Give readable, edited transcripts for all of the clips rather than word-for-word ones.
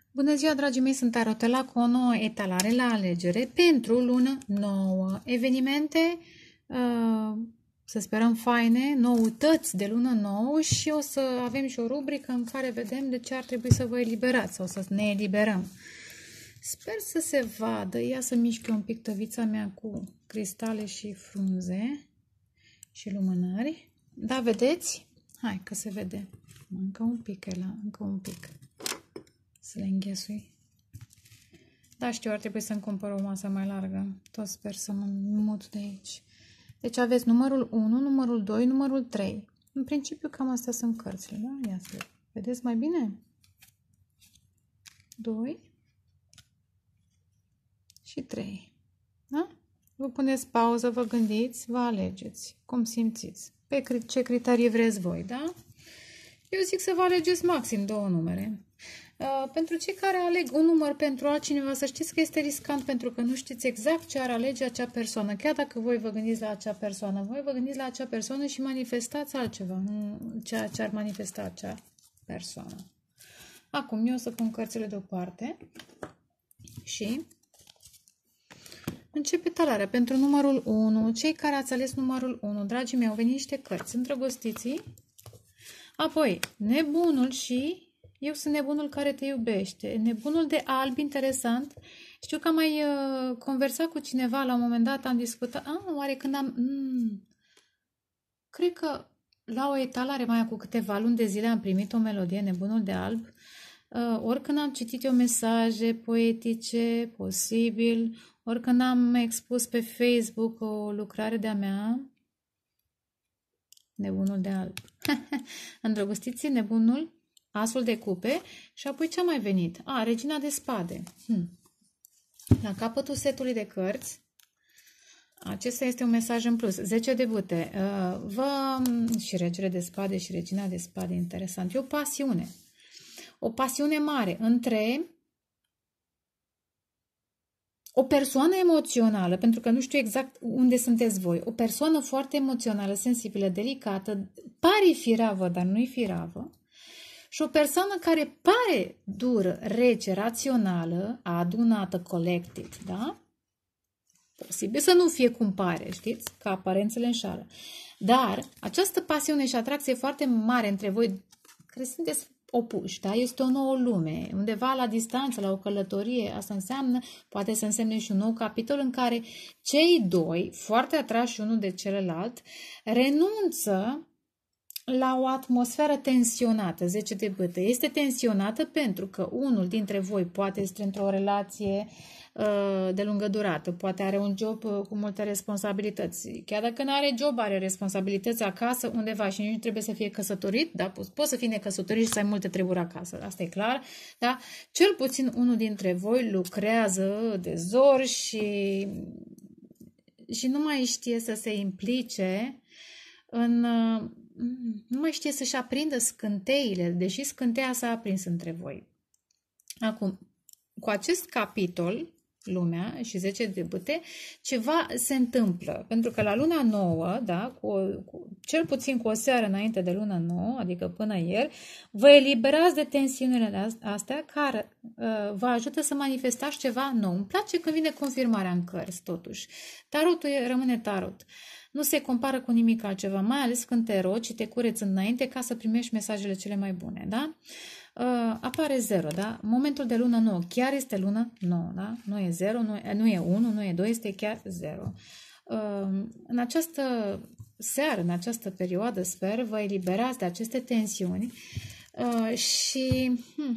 Bună ziua, dragii mei, sunt Tarotela cu o nouă etalare la alegere pentru lună nouă. Evenimente, să sperăm, faine, noutăți de lună nouă și o să avem și o rubrică în care vedem de ce ar trebui să vă eliberați sau să ne eliberăm. Sper să se vadă. Ia să mișc un pic tăvița mea cu cristale și frunze și lumânări. Da, vedeți? Hai că se vede. Încă un pic, Ela, încă un pic. Să le înghesui. Da, știu, ar trebui să-mi cumpăr o masă mai largă. Tot sper să mă mut de aici. Deci aveți numărul 1, numărul 2, numărul 3. În principiu cam astea sunt cărțile, da? Ia să le vedeți mai bine? 2 și 3. Da? Vă puneți pauză, vă gândiți, vă alegeți. Cum simțiți? Pe ce criterii vreți voi, da? Eu zic să vă alegeți maxim 2 numere. Pentru cei care aleg un număr pentru altcineva, să știți că este riscant pentru că nu știți exact ce ar alege acea persoană. Chiar dacă voi vă gândiți la acea persoană, voi vă gândiți la acea persoană și manifestați altceva, nu ceea ce ar manifesta acea persoană. Acum eu o să pun cărțile deoparte și începe talarea pentru numărul 1. Cei care ați ales numărul 1, dragii mei, au venit niște cărți îndrăgostiții. Apoi, nebunul și eu sunt nebunul care te iubește. Nebunul de alb, interesant. Știu că am mai conversat cu cineva la un moment dat, am discutat. Oare când am... Cred că la o etalare mai cu câteva luni de zile am primit o melodie, Nebunul de alb. Oricând am citit eu mesaje poetice, posibil, oricând am expus pe Facebook o lucrare de-a mea, Nebunul de alb. Îndrăgostiți, nebunul, asul de cupe și apoi ce a mai venit? Regina de spade. La capătul setului de cărți, acesta este un mesaj în plus. 10 de bâte. Și regele de spade și regina de spade, interesant. E o pasiune. O pasiune mare între o persoană emoțională, pentru că nu știu exact unde sunteți voi, o persoană foarte emoțională, sensibilă, delicată, pare firavă, dar nu-i firavă, și o persoană care pare dură, rece, rațională, adunată, collected, da? Posibil să nu fie cum pare, știți? Că aparențele înșală. Dar această pasiune și atracție foarte mare între voi, care sunteți opuși, da? Este o nouă lume, undeva la distanță, la o călătorie, asta înseamnă, poate să însemne și un nou capitol în care cei doi, foarte atrași unul de celălalt, renunță la o atmosferă tensionată. 10 de bâte. Este tensionată pentru că unul dintre voi poate este într-o relație de lungă durată, poate are un job cu multe responsabilități. Chiar dacă nu are job, are responsabilități acasă undeva și nici nu trebuie să fie căsătorit, da? Poți să fii necăsătorit și să ai multe treburi acasă, asta e clar, da? Cel puțin unul dintre voi lucrează de zor și nu mai știe să se implice în... Nu mai știe să-și aprindă scânteile, deși scânteia s-a aprins între voi. Acum, cu acest capitol, lumea și 10 de bâte, ceva se întâmplă. Pentru că la luna nouă, da, cel puțin cu o seară înainte de luna nouă, adică până ieri, vă eliberați de tensiunile astea care vă ajută să manifestați ceva nou. Îmi place când vine confirmarea în cărți, totuși. Tarotul rămâne tarot. Nu se compară cu nimic altceva, mai ales când te rogi, te cureți înainte ca să primești mesajele cele mai bune, da? Apare 0, da? Momentul de lună nouă, chiar este lună nouă, da? Nu e 0, nu e 1, nu e 2, este chiar 0. În această seară, în această perioadă, sper, vă eliberați de aceste tensiuni și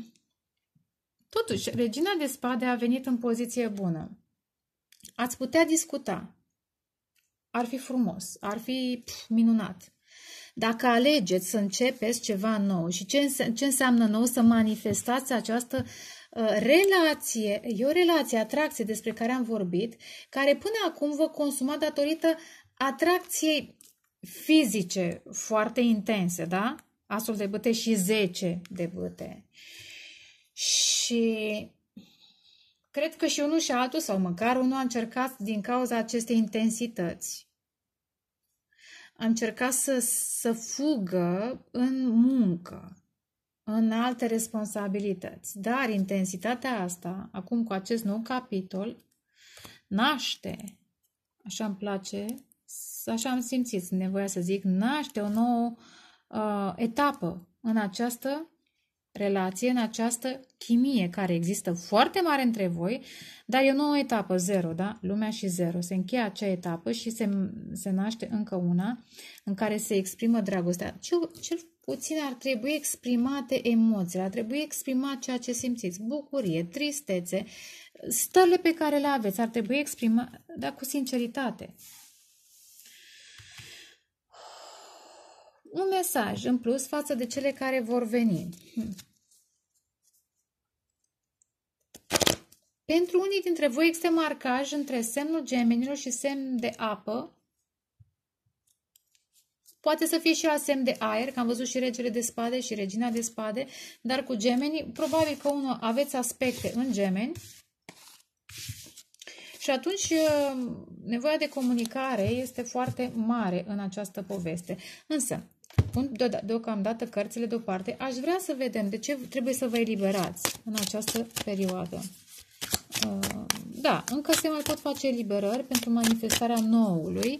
totuși, regina de spade a venit în poziție bună. Ați putea discuta. Ar fi frumos, ar fi minunat. Dacă alegeți să începeți ceva nou și ce înseamnă nou, să manifestați această relație, e o relație, atracție despre care am vorbit, care până acum vă consuma datorită atracției fizice foarte intense, da? Asul de bâte și 10 de bâte. Și... cred că și unul și altul, sau măcar unul, a încercat din cauza acestei intensități. A încercat să fugă în muncă. în alte responsabilități. Dar intensitatea asta, acum cu acest nou capitol, naște, așa îmi place, așa am simțit nevoia să zic, naște o nouă etapă în această relație, în această chimie care există foarte mare între voi, dar e o nouă etapă, 0, da? Lumea și 0. Se încheie acea etapă și se naște încă una în care se exprimă dragostea. Cel puțin ar trebui exprimate emoțiile, ar trebui exprimat ceea ce simțiți, bucurie, tristețe, stările pe care le aveți, ar trebui exprimate, dar cu sinceritate. Un mesaj în plus față de cele care vor veni. Pentru unii dintre voi există marcaj între semnul gemenilor și semn de apă. Poate să fie și la semn de aer, că am văzut și regele de spade și regina de spade, dar cu gemenii, probabil că aveți aspecte în gemeni. Și atunci nevoia de comunicare este foarte mare în această poveste. Însă, deocamdată cărțile deoparte, aș vrea să vedem de ce trebuie să vă eliberați în această perioadă. Da, încă se mai pot face eliberări pentru manifestarea noului.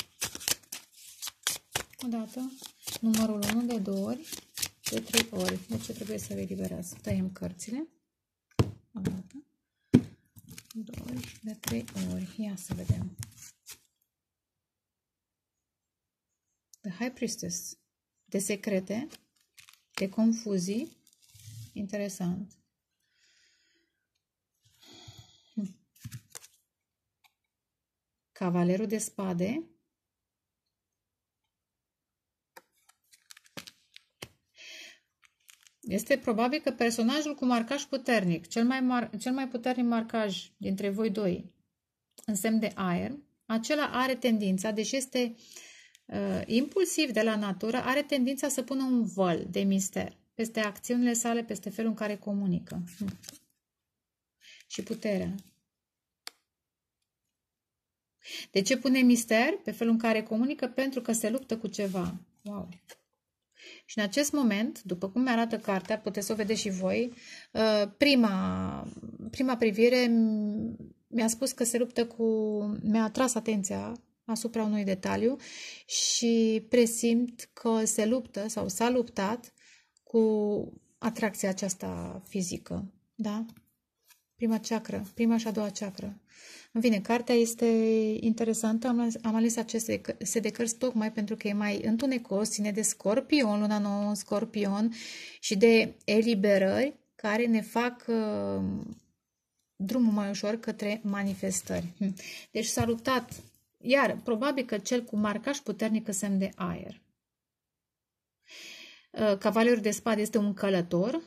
Odată, numărul 1 de 2 ori, de 3 ori. De ce trebuie să vă eliberați? Tăiem cărțile. Odată, 2 de 3 ori. Ia să vedem. The High Priestess. De secrete, de confuzii. Interesant. Cavalerul de spade. Este probabil că personajul cu marcaj puternic, cel mai puternic marcaj dintre voi doi, în semn de aer, acela are tendința, deși este impulsiv de la natură, are tendința să pună un văl de mister peste acțiunile sale, peste felul în care comunică. Și puterea. De ce pune mister? Pe felul în care comunică, pentru că se luptă cu ceva. Wow! Și în acest moment, după cum mi-arată cartea, puteți să o vedeți și voi, prima privire mi-a spus că se luptă mi-a atras atenția asupra unui detaliu și presimt că se luptă sau s-a luptat cu atracția aceasta fizică. Da? Prima chakra, prima și a doua chakra. În fine, cartea este interesantă. Am ales aceste set de cărți tocmai pentru că e mai întunecos, ține de Scorpion, luna nouă în Scorpion și de eliberări care ne fac drumul mai ușor către manifestări. Deci s-a luptat, iar probabil că cel cu marcaj puternic în semn de aer. Cavalerul de spade este un călător,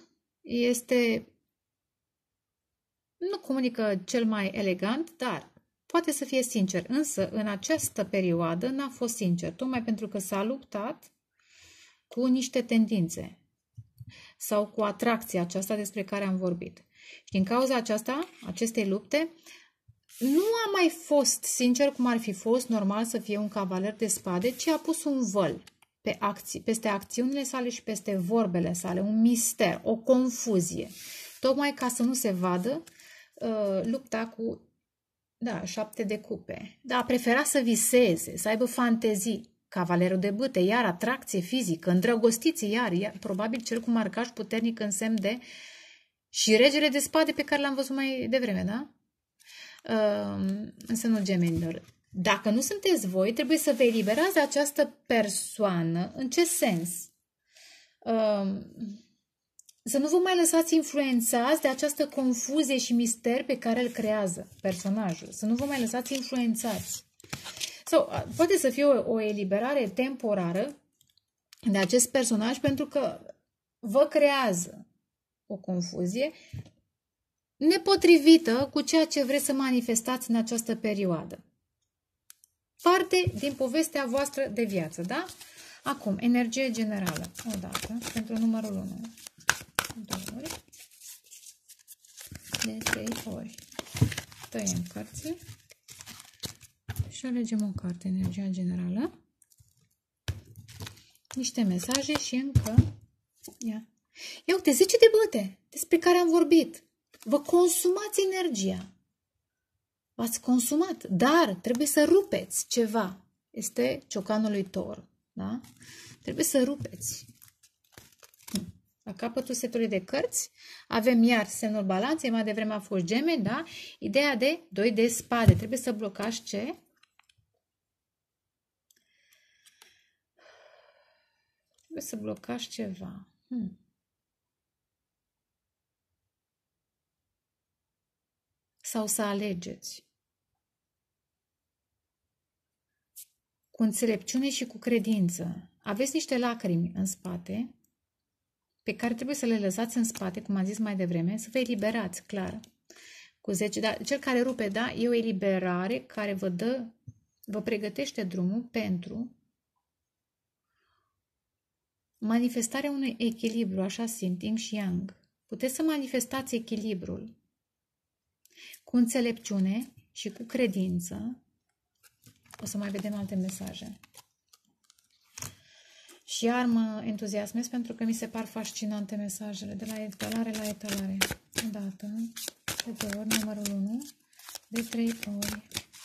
nu comunică cel mai elegant, dar poate să fie sincer. Însă, în această perioadă n-a fost sincer, tocmai pentru că s-a luptat cu niște tendințe sau cu atracția aceasta despre care am vorbit. Și din cauza aceasta, acestei lupte, nu a mai fost sincer cum ar fi fost normal să fie un cavaler de spade, ci a pus un văl peste acțiunile sale și peste vorbele sale, un mister, o confuzie, tocmai ca să nu se vadă lupta cu 7 de cupe. Da, prefera să viseze, să aibă fantezii. Cavalerul de bâte, iar atracție fizică, îndrăgostiți, iar probabil cel cu marcaj puternic în semn de și regele de spade pe care l-am văzut mai devreme, da? În semnul gemenilor. Dacă nu sunteți voi, trebuie să vă eliberați de această persoană. În ce sens? Să nu vă mai lăsați influențați de această confuzie și mister pe care îl creează personajul. Să nu vă mai lăsați influențați. Sau poate să fie o eliberare temporară de acest personaj pentru că vă creează o confuzie nepotrivită cu ceea ce vreți să manifestați în această perioadă. Parte din povestea voastră de viață, da? Acum, energie generală. O dată, pentru numărul 1. 2 ori. De 3 ori. Tăiem cărțile. Și alegem o carte, energia generală. Niște mesaje și încă... Ia Ia uite, 10 de băte despre care am vorbit. Vă consumați energia. V-ați consumat, dar trebuie să rupeți ceva. Este ciocanul lui Tor. Da? Trebuie să rupeți. La capătul setului de cărți avem iar semnul balanței, mai devreme a fost Gemeni, da? Ideea de 2 de spade. Trebuie să blocați ce? Trebuie să blocați ceva. Sau să alegeți. Cu înțelepciune și cu credință. Aveți niște lacrimi în spate pe care trebuie să le lăsați în spate, cum am zis mai devreme, să vă eliberați, clar. Cu 10, dar cel care rupe, da, e o eliberare care vă pregătește drumul pentru manifestarea unui echilibru, așa simt, yin și yang. Puteți să manifestați echilibrul cu înțelepciune și cu credință. O să mai vedem alte mesaje. Și iar mă entuziasmez pentru că mi se par fascinante mesajele de la etalare la etalare. O dată, de 2 ori, numărul 1, de 3 ori.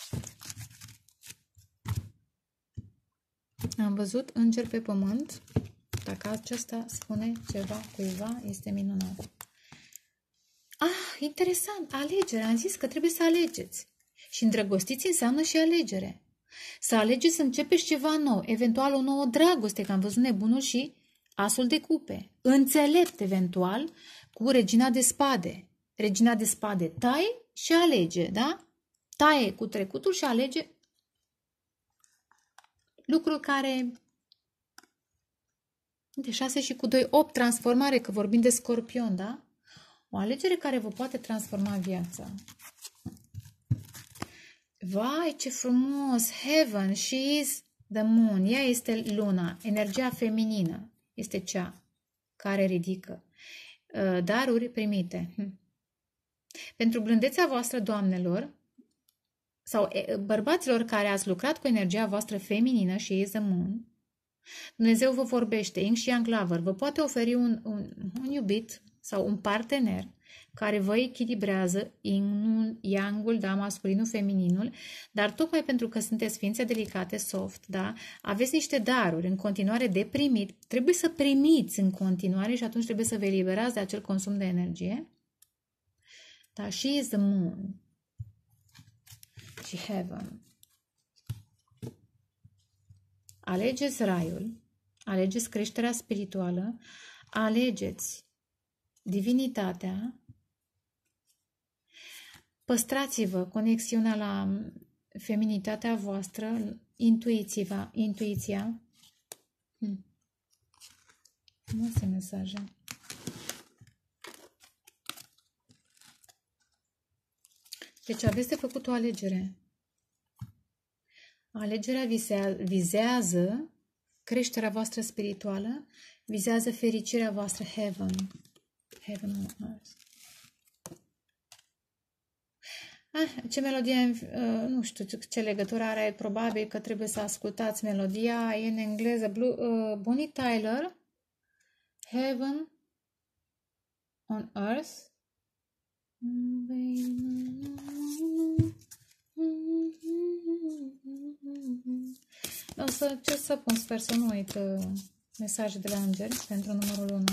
Am văzut înger pe pământ. Dacă acesta spune ceva cuiva, este minunat. Ah, interesant, alegere. Am zis că trebuie să alegeți. Și îndrăgostiți înseamnă și alegere. Să alegeți să începeți ceva nou, eventual o nouă dragoste, că am văzut nebunul și asul de cupe. Înțelept, eventual, cu regina de spade. Regina de spade taie și alege, da? Taie cu trecutul și alege lucruri care... De 6 și cu 2, 8, transformare, că vorbim de Scorpion, da? O alegere care vă poate transforma viața. Vai, ce frumos! Heaven, she is the moon. Ea este luna. Energia feminină este cea care ridică daruri primite. Pentru blândețea voastră, doamnelor, sau bărbaților care ați lucrat cu energia voastră feminină, she is the moon, Dumnezeu vă vorbește, yin și yang lover, vă poate oferi un iubit sau un partener care vă echilibrează yin-ul, yang-ul, da, masculinul, femininul, dar tocmai pentru că sunteți ființe delicate, soft, da, aveți niște daruri în continuare de primit, trebuie să primiți în continuare și atunci trebuie să vă eliberați de acel consum de energie. Da, she is the moon și heaven. Alegeți raiul, alegeți creșterea spirituală, alegeți divinitatea, păstrați-vă conexiunea la feminitatea voastră, intuiția. Frumoase mesaje. Deci aveți de făcut o alegere. Alegerea vizează creșterea voastră spirituală, vizează fericirea voastră, heaven. Heaven on earth. Ce melodie, nu știu ce legătură are, probabil că trebuie să ascultați melodia, e în engleză, Bonnie Tyler, Heaven on Earth. O să ce să pun, sper să nu uit mesaje de la îngeri pentru numărul 1.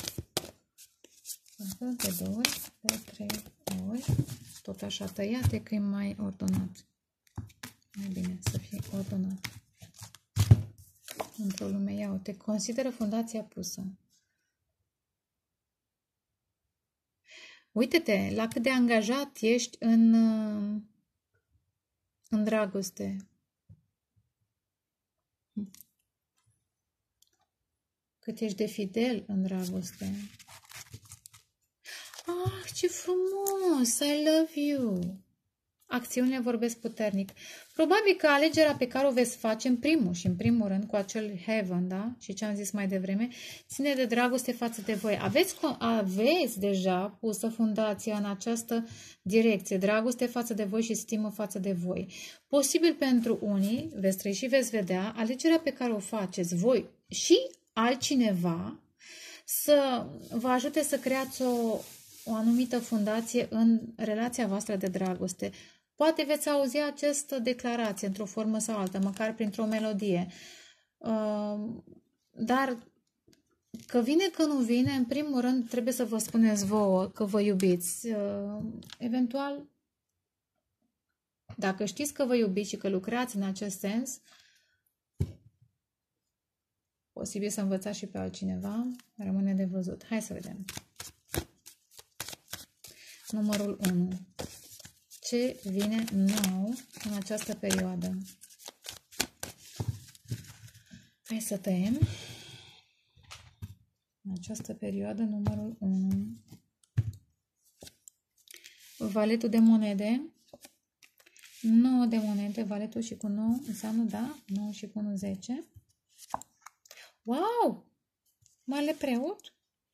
De 2 ori, de 3 ori, tot așa tăiate că e mai ordonat. Mai bine să fie ordonat. Într-o lume, ia uite, consideră fundația pusă. Uite-te la cât de angajat ești în dragoste. Cât ești de fidel în dragoste. Ah, ce frumos! I love you! Acțiunile vorbesc puternic. Probabil că alegerea pe care o veți face în primul rând, cu acel heaven, da? Și ce am zis mai devreme, ține de dragoste față de voi. Aveți deja pusă fundația în această direcție, dragoste față de voi și stimă față de voi. Posibil pentru unii, veți trăi și veți vedea, alegerea pe care o faceți voi și altcineva să vă ajute să creați o anumită fundație în relația voastră de dragoste. Poate veți auzi această declarație într-o formă sau alta, măcar printr-o melodie. Dar că vine, că nu vine, în primul rând trebuie să vă spuneți vouă că vă iubiți. Eventual, dacă știți că vă iubiți și că lucrați în acest sens, posibil să învățați și pe altcineva, rămâne de văzut. Hai să vedem. Numărul 1. Ce vine nou în această perioadă? Hai să tăiem. În această perioadă, numărul 1. Valetul de monede. 9 de monede. Valetul și cu 9 înseamnă, da? 9 și cu 1, 10. Wow! Marele preot?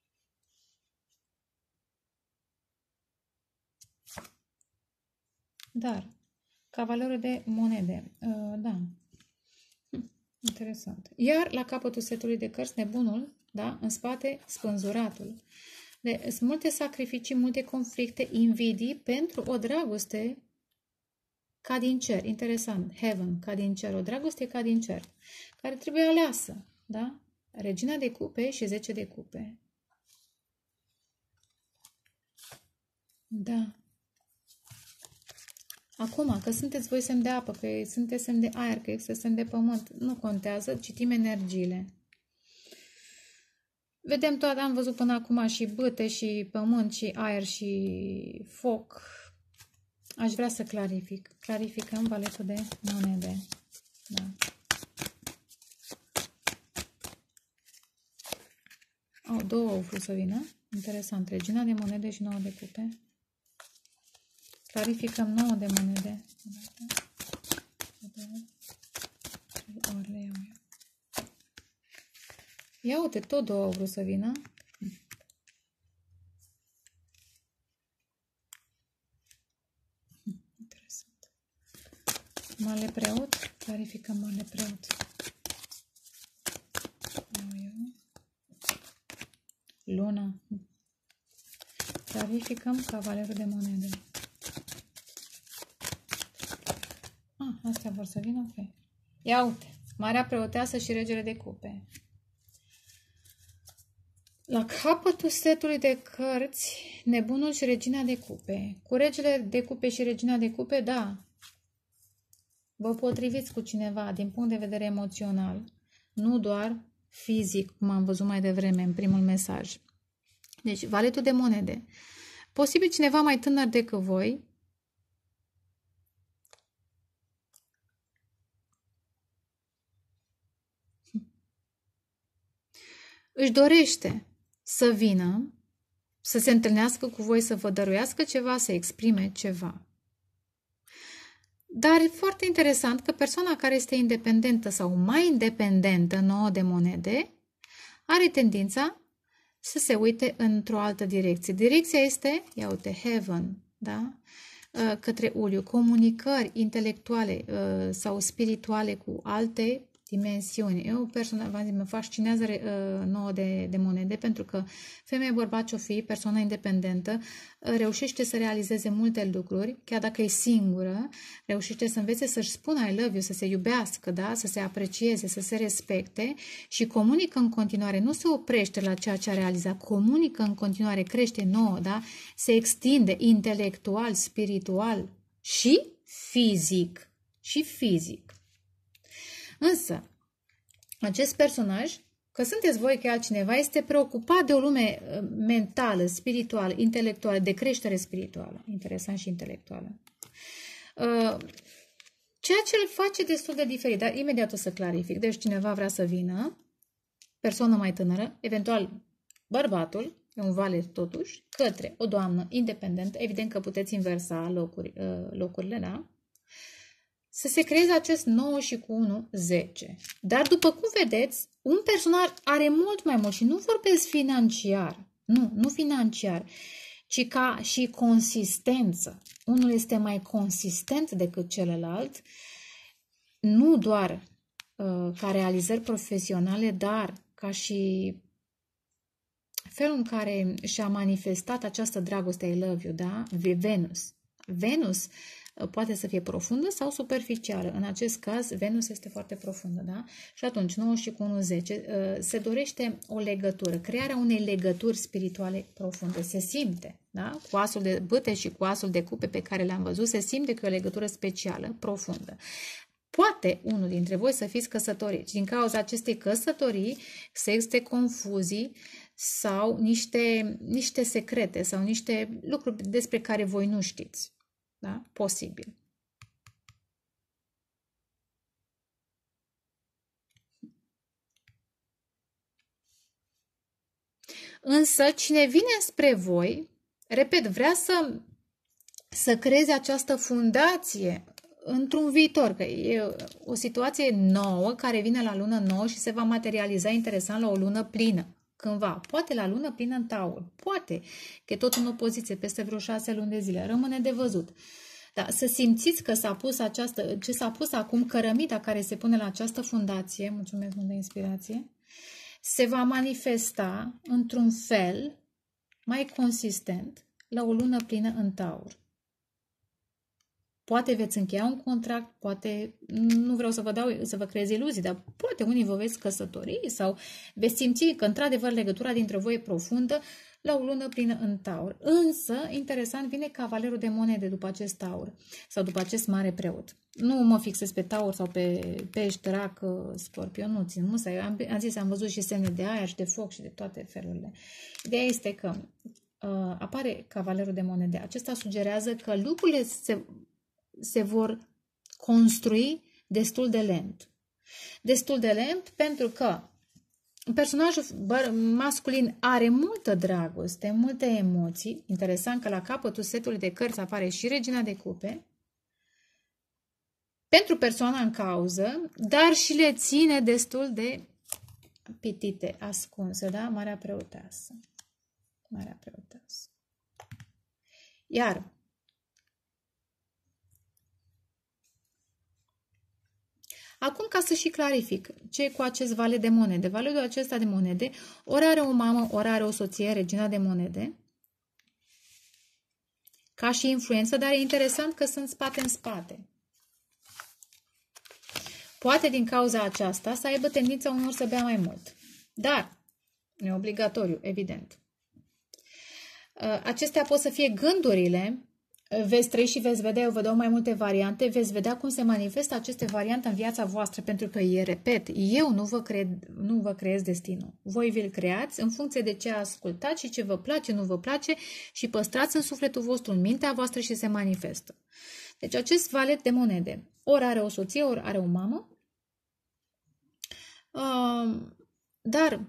Dar, cavalerul de monede. Da. Interesant. Iar la capătul setului de cărți, nebunul, da? În spate, spânzuratul. Sunt multe sacrificii, multe conflicte, invidii pentru o dragoste ca din cer. Interesant. Heaven, ca din cer. O dragoste ca din cer. Care trebuie aleasă. Da? Regina de cupe și 10 de cupe. Da. Acum, că sunteți voi semn de apă, că sunteți semn de aer, că este semn de pământ, nu contează, citim energiile. Vedem toate, am văzut până acum și bâte, și pământ, și aer, și foc. Aș vrea să clarific. Clarificăm valetul de monede. Da. Două au vrut să vină. Interesant. Regina de monede și 9 de cupe. Clarificăm 9 de monede. Ia uite, tot două au vrut să vină. Interesant. Marele preot. Clarificăm marele preot. Luna. Clarificăm cavalerul de monede. Astea vor să vină? Ok. Ia uite. Marea preoteasă și regele de cupe. La capătul setului de cărți, nebunul și regina de cupe. Cu regele de cupe și regina de cupe, da. Vă potriviți cu cineva din punct de vedere emoțional. Nu doar fizic, cum am văzut mai devreme în primul mesaj. Deci, valetul de monede. Posibil cineva mai tânăr decât voi. Își dorește să vină, să se întâlnească cu voi, să vă dăruiască ceva, să exprime ceva. Dar e foarte interesant că persoana care este independentă sau mai independentă, 9 de monede, are tendința să se uite într-o altă direcție. Direcția este, ia uite, heaven, da? Către uliu, comunicări intelectuale sau spirituale cu alte dimensiuni. Eu personal mă fascinează 9 de monede pentru că femeie, bărbat ce-o fi, persoana independentă, reușește să realizeze multe lucruri, chiar dacă e singură, reușește să învețe să-și spună I love you, să se iubească, da? Să se aprecieze, să se respecte și comunică în continuare, nu se oprește la ceea ce a realizat, comunică în continuare, crește nouă, da? Se extinde intelectual, spiritual și fizic. Și fizic. Însă, acest personaj, că sunteți voi, că altcineva, este preocupat de o lume mentală, spirituală, intelectuală, de creștere spirituală, interesant și intelectuală. Ceea ce îl face destul de diferit, dar imediat o să clarific. Deci cineva vrea să vină, persoană mai tânără, eventual bărbatul, e un valet totuși, către o doamnă independentă, evident că puteți inversa locurile, da? Să se creeze acest 9 și cu 1, 10. Dar după cum vedeți, un personaj are mult mai mult și nu vorbesc financiar. Nu financiar, ci ca și consistență. Unul este mai consistent decât celălalt, nu doar ca realizări profesionale, dar ca și felul în care și-a manifestat această dragoste, I love you, da? Venus. Venus poate să fie profundă sau superficială. În acest caz, Venus este foarte profundă, da? Și atunci, 9 și cu 1, 10, se dorește o legătură, crearea unei legături spirituale profunde. Se simte, da? Cu asul de bâte și cu asul de cupe pe care le-am văzut, se simte că e o legătură specială, profundă. Poate unul dintre voi să fiți căsătoriți. Din cauza acestei căsătorii să existe confuzii sau niște secrete sau niște lucruri despre care voi nu știți. Da? Posibil. Însă, cine vine spre voi, repet, vrea să creeze această fundație într-un viitor, că e o situație nouă care vine la lună nouă și se va materializa interesant la o lună plină. Cândva, poate la lună plină în Taur, poate că e tot în opoziție peste vreo 6 luni de zile, rămâne de văzut. Dar să simțiți că s-a pus ce s-a pus acum, cărămida care se pune la această fundație, mulțumesc mult de inspirație, se va manifesta într-un fel mai consistent la o lună plină în Taur. Poate veți încheia un contract, poate, nu vreau să vă creez iluzii, dar poate unii vă veți căsători sau veți simți că într-adevăr legătura dintre voi e profundă la o lună plină în Taur. Însă, interesant, vine cavalerul de monede după acest Taur sau după acest mare preot. Nu mă fixez pe Taur sau pe pești, rac, scorpion, nu țin musai. Am zis, am văzut și semne de aer și de foc și de toate felurile. Ideea este că apare cavalerul de monede. Acesta sugerează că lucrurile se vor construi destul de lent. Destul de lent pentru că personajul masculin are multă dragoste, multe emoții. Interesant că la capătul setului de cărți apare și Regina de Cupe pentru persoana în cauză, dar și le ține destul de pitite, ascunse, da? Marea Preoteasă. Marea Preoteasă. Iar acum, ca să și clarific ce e cu acest valet de monede. Valetul acesta de monede ori are o mamă, ori are o soție, regina de monede, ca și influență, dar e interesant că sunt spate în spate. Poate din cauza aceasta să aibă tendința unor să bea mai mult. Dar, nu e obligatoriu, evident. Acestea pot să fie gândurile. Veți trăi și veți vedea, eu vă dau mai multe variante, veți vedea cum se manifestă aceste variante în viața voastră, pentru că, repet, eu nu vă creez destinul. Voi vi-l creați în funcție de ce ascultați și ce vă place, nu vă place și păstrați în sufletul vostru, în mintea voastră și se manifestă. Deci acest valet de monede ori are o soție, ori are o mamă, dar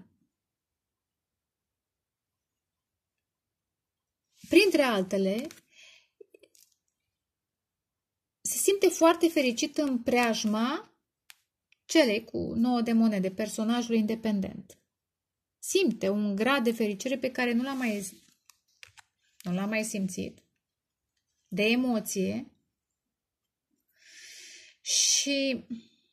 printre altele, se simte foarte fericit în preajma celei cu 9 de monede, personajul independent. Simte un grad de fericire pe care nu l-a mai simțit, de emoție și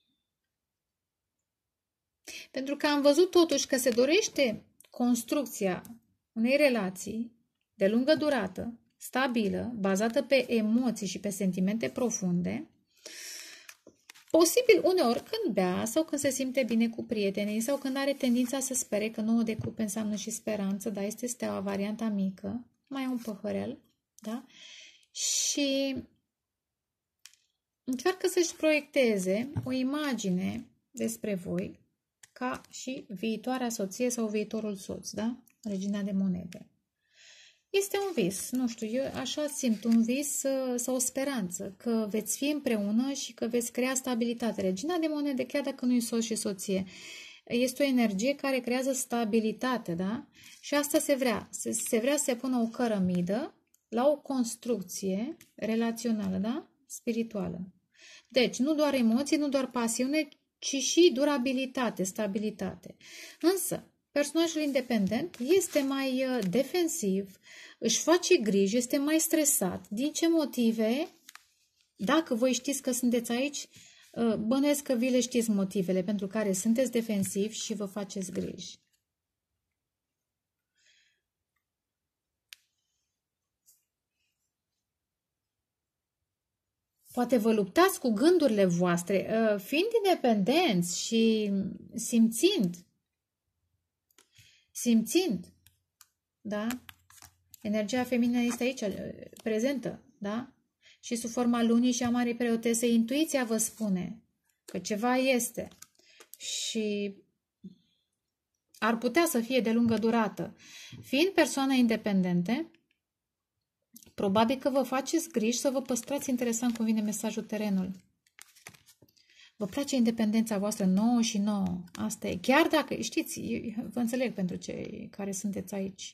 pentru că am văzut totuși că se dorește construcția unei relații de lungă durată, stabilă, bazată pe emoții și pe sentimente profunde, posibil uneori când bea sau când se simte bine cu prietenii sau când are tendința să spere, că 9 de cupe înseamnă și speranță, da, este steaua, varianta mică, mai un păhărel, da? Și încearcă să-și proiecteze o imagine despre voi ca și viitoarea soție sau viitorul soț, da? Regina de monede. Este un vis, nu știu, eu așa simt, un vis sau o speranță, că veți fi împreună și că veți crea stabilitate. Regina de monede, chiar dacă nu e soț și soție, este o energie care creează stabilitate, da? Și asta se vrea. Se vrea să se pună o cărămidă la o construcție relațională, da? Spirituală. Deci, nu doar emoții, nu doar pasiune, ci și durabilitate, stabilitate. Însă, personajul independent este mai defensiv, își face griji, este mai stresat. Din ce motive? Dacă voi știți că sunteți aici, bănuiesc că vi le știți motivele pentru care sunteți defensivi și vă faceți griji. Poate vă luptați cu gândurile voastre, fiind independenți și simțind, da? Energia feminină este aici, prezentă, da? Și sub forma lunii și a Marii Preotese, intuiția vă spune că ceva este și ar putea să fie de lungă durată. Fiind persoane independente, probabil că vă faceți griji să vă păstrați, interesant cum vine mesajul terenul. Vă place independența voastră, 9 și 9. Asta e. Chiar dacă, știți, vă înțeleg pentru cei care sunteți aici.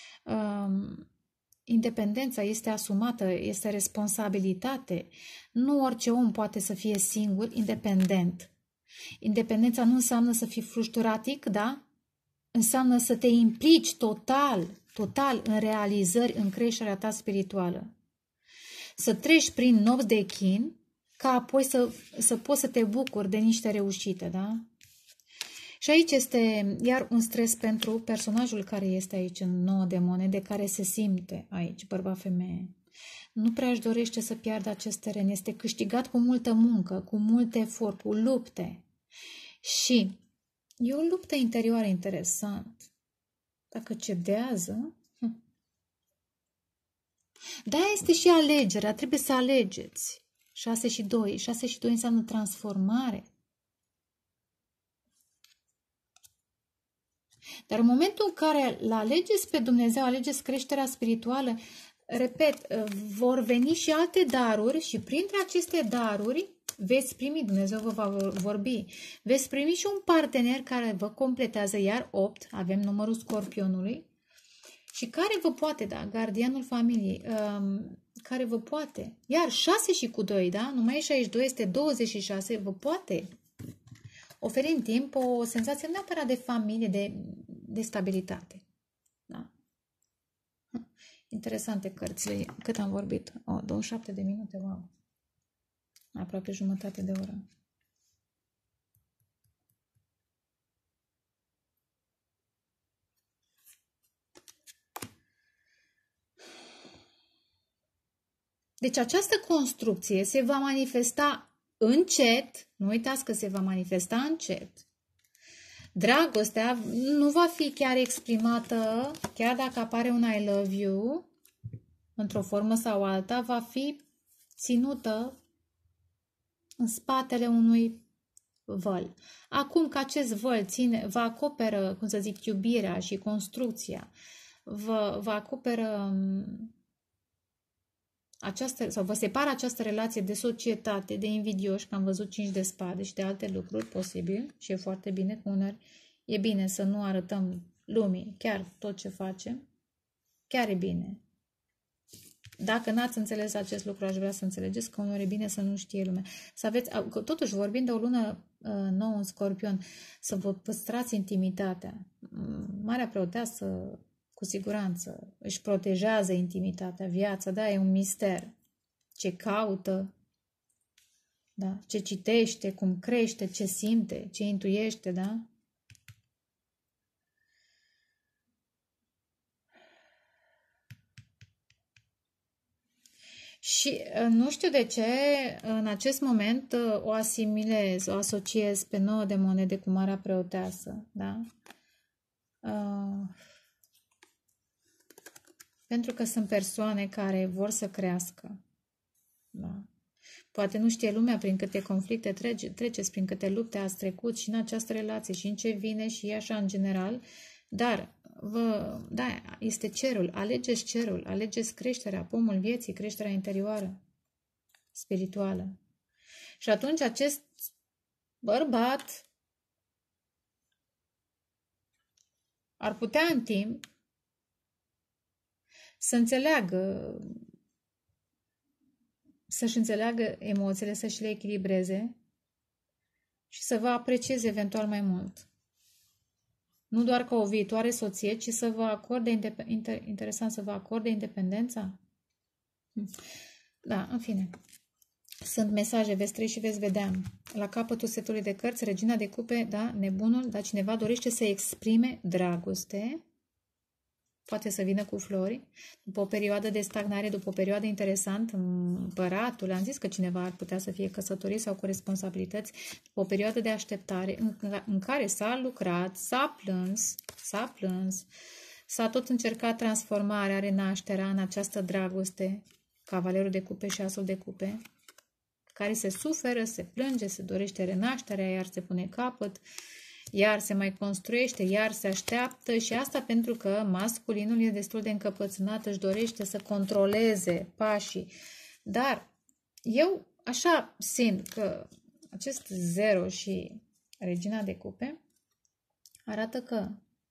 Independența este asumată, este responsabilitate. Nu orice om poate să fie singur, independent. Independența nu înseamnă să fii frușturatic, da? Înseamnă să te implici total în realizări, în creșterea ta spirituală. Să treci prin nopți de chin, ca apoi să poți să te bucuri de niște reușite, da? Și aici este iar un stres pentru personajul care este aici în 9 de monede, care se simte aici, bărbat-femeie. Nu prea își dorește să piardă acest teren. Este câștigat cu multă muncă, cu mult efort, cu lupte. Și e o luptă interioară interesant. Dacă cedează... Da, este și alegerea. Trebuie să alegeți. 6 și 2. 6 și 2 înseamnă transformare. Dar în momentul în care îl alegeți pe Dumnezeu, alegeți creșterea spirituală, repet, vor veni și alte daruri și printre aceste daruri veți primi, Dumnezeu vă va vorbi, veți primi și un partener care vă completează, iar 8, avem numărul Scorpionului, și care vă poate, da, gardianul familiei, care vă poate, iar 6 și cu 2, da, numai 62 este 26, vă poate oferi în timp o senzație neapărat de familie, de stabilitate. Da? Interesante cărțile. Cât am vorbit? 27 de minute, wow. Aproape jumătate de oră. Deci această construcție se va manifesta încet, nu uitați că se va manifesta încet. Dragostea nu va fi chiar exprimată, chiar dacă apare un I love you, într-o formă sau alta, va fi ținută în spatele unui văl. Acum că acest văl vă acoperă, cum să zic, iubirea și construcția, vă acoperă sau vă separă această relație de societate, de invidioși, că am văzut 5 de spade și de alte lucruri posibil și e foarte bine, că uneori e bine să nu arătăm lumii chiar tot ce facem, chiar e bine. Dacă n-ați înțeles acest lucru, aș vrea să înțelegeți că uneori e bine să nu știe lumea. Să aveți, totuși, vorbind de o lună nouă în Scorpion, să vă păstrați intimitatea. Marea Preoteasă, cu siguranță, își protejează intimitatea, viața, da, e un mister. Ce caută, da, ce citește, cum crește, ce simte, ce intuiește, da? Și nu știu de ce, în acest moment o asimilez, o asociez pe 9 de monede cu Marea Preoteasă, da? Pentru că sunt persoane care vor să crească. Da? Poate nu știe lumea prin câte conflicte treceți, prin câte lupte ați trecut și în această relație și în ce vine și așa în general, dar da, este cerul, alegeți creșterea, pomul vieții, creșterea interioară, spirituală. Și atunci acest bărbat ar putea în timp să-și înțeleagă emoțiile, să-și le echilibreze și să vă aprecieze eventual mai mult. Nu doar ca o viitoare soție, ci să vă acorde, interesant, să vă acorde independența. Da, în fine. Sunt mesaje, veți trăi și veți vedea. La capătul setului de cărți, Regina de Cupe, da, nebunul, da, cineva dorește să exprime dragoste. poate să vină cu flori, după o perioadă de stagnare, după o perioadă interesantă, împăratul, am zis că cineva ar putea să fie căsătorit sau cu responsabilități, după o perioadă de așteptare în care s-a lucrat, s-a plâns, s-a tot încercat transformarea, renașterea în această dragoste, cavalerul de cupe și asul de cupe, care se suferă, se plânge, se dorește renașterea, iar se pune capăt, iar se mai construiește, iar se așteaptă și asta pentru că masculinul e destul de încăpățânat, își dorește să controleze pașii. Dar eu așa simt că acest 0 și regina de cupe arată că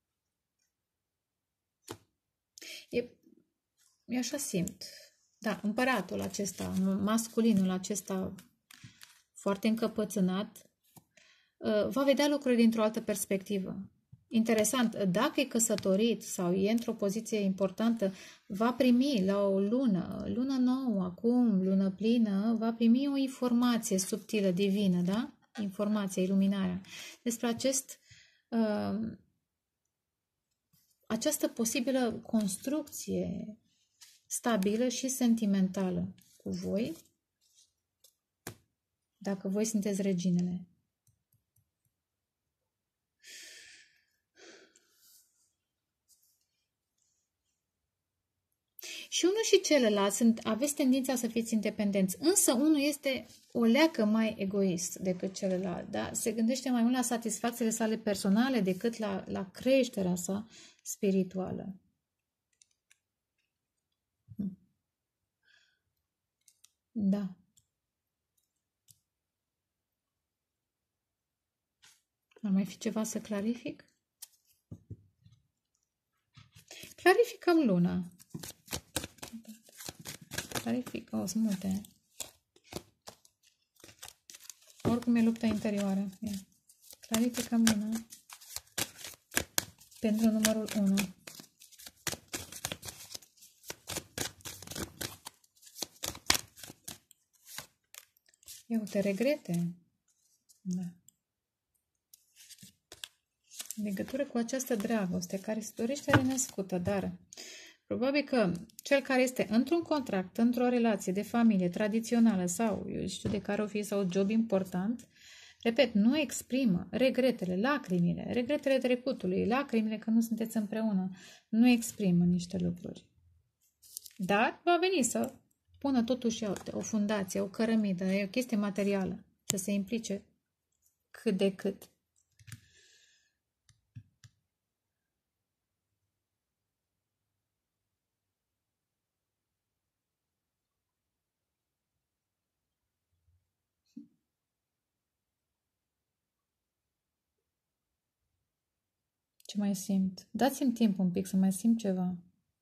eu așa simt. Da, împăratul acesta, masculinul acesta foarte încăpățânat, va vedea lucrurile dintr-o altă perspectivă. Interesant, dacă e căsătorit sau e într-o poziție importantă, va primi la o lună nouă, acum, lună plină, va primi o informație subtilă, divină, da? Informația, iluminarea, despre această posibilă construcție stabilă și sentimentală cu voi, dacă voi sunteți reginele. Și unul și celălalt aveți tendința să fiți independenți, însă unul este o leacă mai egoist decât celălalt, da? Se gândește mai mult la satisfacțiile sale personale decât la creșterea sa spirituală. Da. Ar mai fi ceva să clarific? Clarificăm luna. Clarificăm, sunt multe. Oricum e lupta interioară. Ia. Clarificăm luna. Pentru numărul 1. Ia uite, regrete. Da. În legătură cu această dragoste care se dorește renăscută, dar probabil că cel care este într-un contract, într-o relație de familie tradițională sau, eu știu de care o fi, sau job important, repet, nu exprimă regretele, regretele trecutului, lacrimile că nu sunteți împreună, nu exprimă niște lucruri. Dar va veni să pună totuși o fundație, o cărămidă, e o chestie materială, să se implice cât de cât. Ce mai simt? Dați-mi timp un pic să mai simt ceva.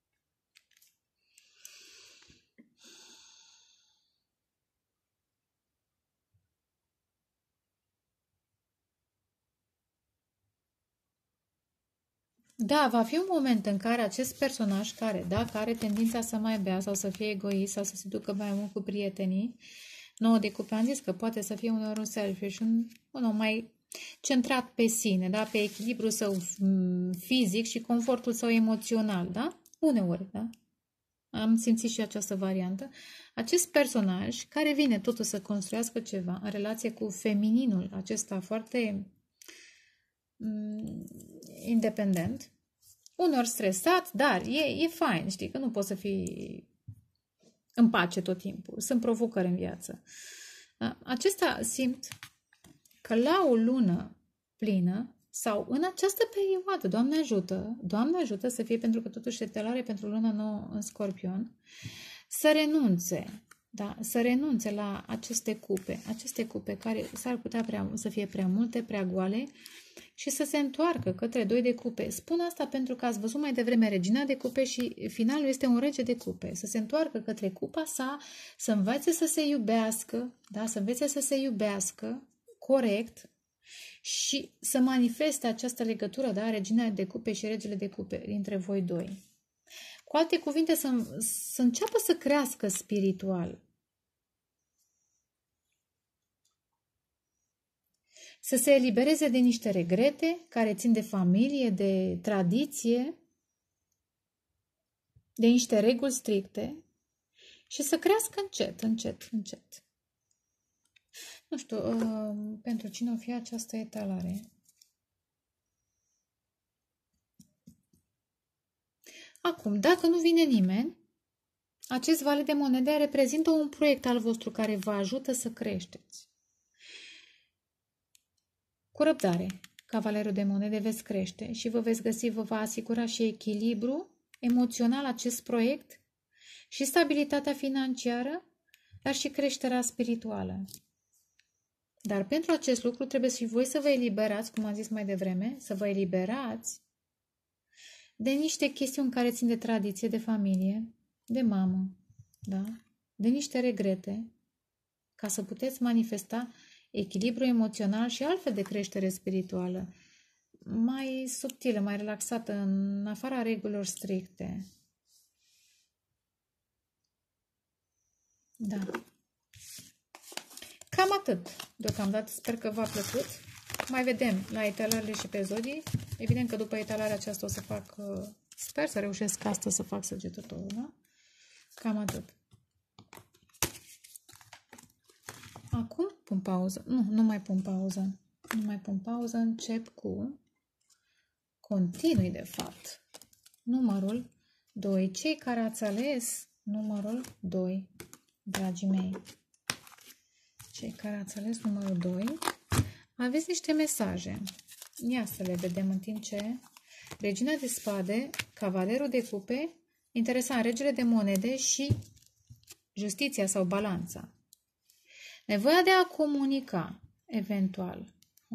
Da, va fi un moment în care acest personaj care are tendința să mai bea sau să fie egoist sau să se ducă mai mult cu prietenii, 9 de cupe, am zis că poate să fie uneori un selfish, un om mai centrat pe sine, da? Pe echilibrul său fizic și confortul său emoțional, da? Uneori, da? Am simțit și această variantă. Acest personaj care vine totuși să construiască ceva în relație cu femininul acesta foarte independent, uneori stresat, dar e fain, știi, că nu poți să fii în pace tot timpul. Sunt provocări în viață. Acesta simt că la o lună plină sau în această perioadă, Doamne ajută să fie, pentru că totuși e telare pentru luna nouă în Scorpion, să renunțe, da? Să renunțe la aceste cupe care s-ar putea să fie prea multe, prea goale, și să se întoarcă către 2 de cupe. Spun asta pentru că ați văzut mai devreme regina de cupe și finalul este un rege de cupe. Să se întoarcă către cupa sa, să învețe să se iubească, da? Să învețe să se iubească corect și să manifeste această legătură, da? Regina de cupe și regele de cupe dintre voi doi. Cu alte cuvinte, să înceapă să crească spiritual. Să se elibereze de niște regrete care țin de familie, de tradiție, de niște reguli stricte și să crească încet, încet, încet. Nu știu, pentru cine o fi această etalare. Acum, dacă nu vine nimeni, acest vale de monede reprezintă un proiect al vostru care vă ajută să creșteți. Cu răbdare, cavalerul de monede veți crește și vă veți găsi, vă va asigura și echilibru emoțional acest proiect și stabilitatea financiară, dar și creșterea spirituală. Dar pentru acest lucru trebuie și voi să vă eliberați, cum am zis mai devreme, să vă eliberați de niște chestiuni care țin de tradiție, de familie, de mamă, da? De niște regrete, ca să puteți manifesta echilibru emoțional și altfel de creștere spirituală, mai subtilă, mai relaxată, în afara regulilor stricte. Da. Cam atât. Deocamdată sper că v-a plăcut. Mai vedem la etalările și pe zodii. Evident că după etalarea aceasta o să fac, sper să reușesc astăzi să fac săgetătorul, da? Cam atât. Acum pun pauză. Nu mai pun pauză. Nu mai pun pauză. Încep cu continui, de fapt. Numărul 2. Cei care ați ales numărul 2, dragii mei. Cei care ați ales numărul 2, aveți niște mesaje. Ia să le vedem în timp ce Regina de spade, Cavalerul de cupe, interesant, Regele de monede și Justiția sau balanța. Nevoia de a comunica, eventual.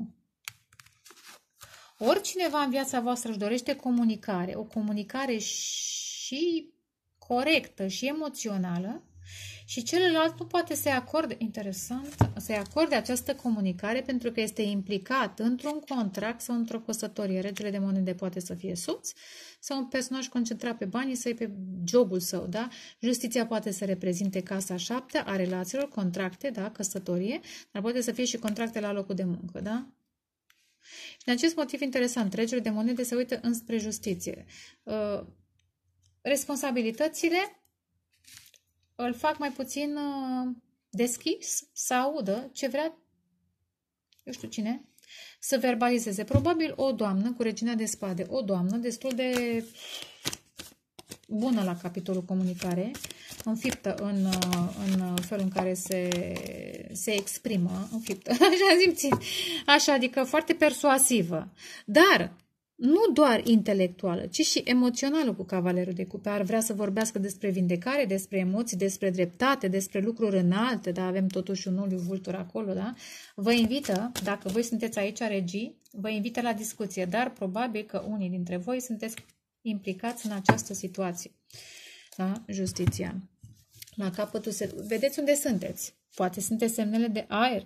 Oricineva în viața voastră își dorește comunicare, o comunicare și corectă și emoțională, și celălalt nu poate să-i acorde, interesant, să-i acorde această comunicare pentru că este implicat într-un contract sau într-o căsătorie. Regele de monede poate să fie soț sau un personaj concentrat pe banii săi, pe jobul său, da? Justiția poate să reprezinte casa 7 a relațiilor, contracte, da? Căsătorie, dar poate să fie și contracte la locul de muncă, da? Și din acest motiv interesant, Regele de monede se uită înspre justiție. Responsabilitățile îl fac mai puțin deschis să audă ce vrea, eu știu cine, să verbalizeze. Probabil o doamnă cu Regina de spade, o doamnă destul de bună la capitolul comunicare, înfiptă în felul în care se exprimă, înfiptă, așa simțit, așa, adică foarte persuasivă, dar nu doar intelectuală, ci și emoțională cu Cavalerul de cupe. Ar vrea să vorbească despre vindecare, despre emoții, despre dreptate, despre lucruri înalte, dar avem totuși un uliu vultur acolo, da? Vă invită, dacă voi sunteți aici regii, vă invită la discuție, dar probabil că unii dintre voi sunteți implicați în această situație. Da? Justiția. La capătul vedeți unde sunteți. Poate sunteți semnele de aer.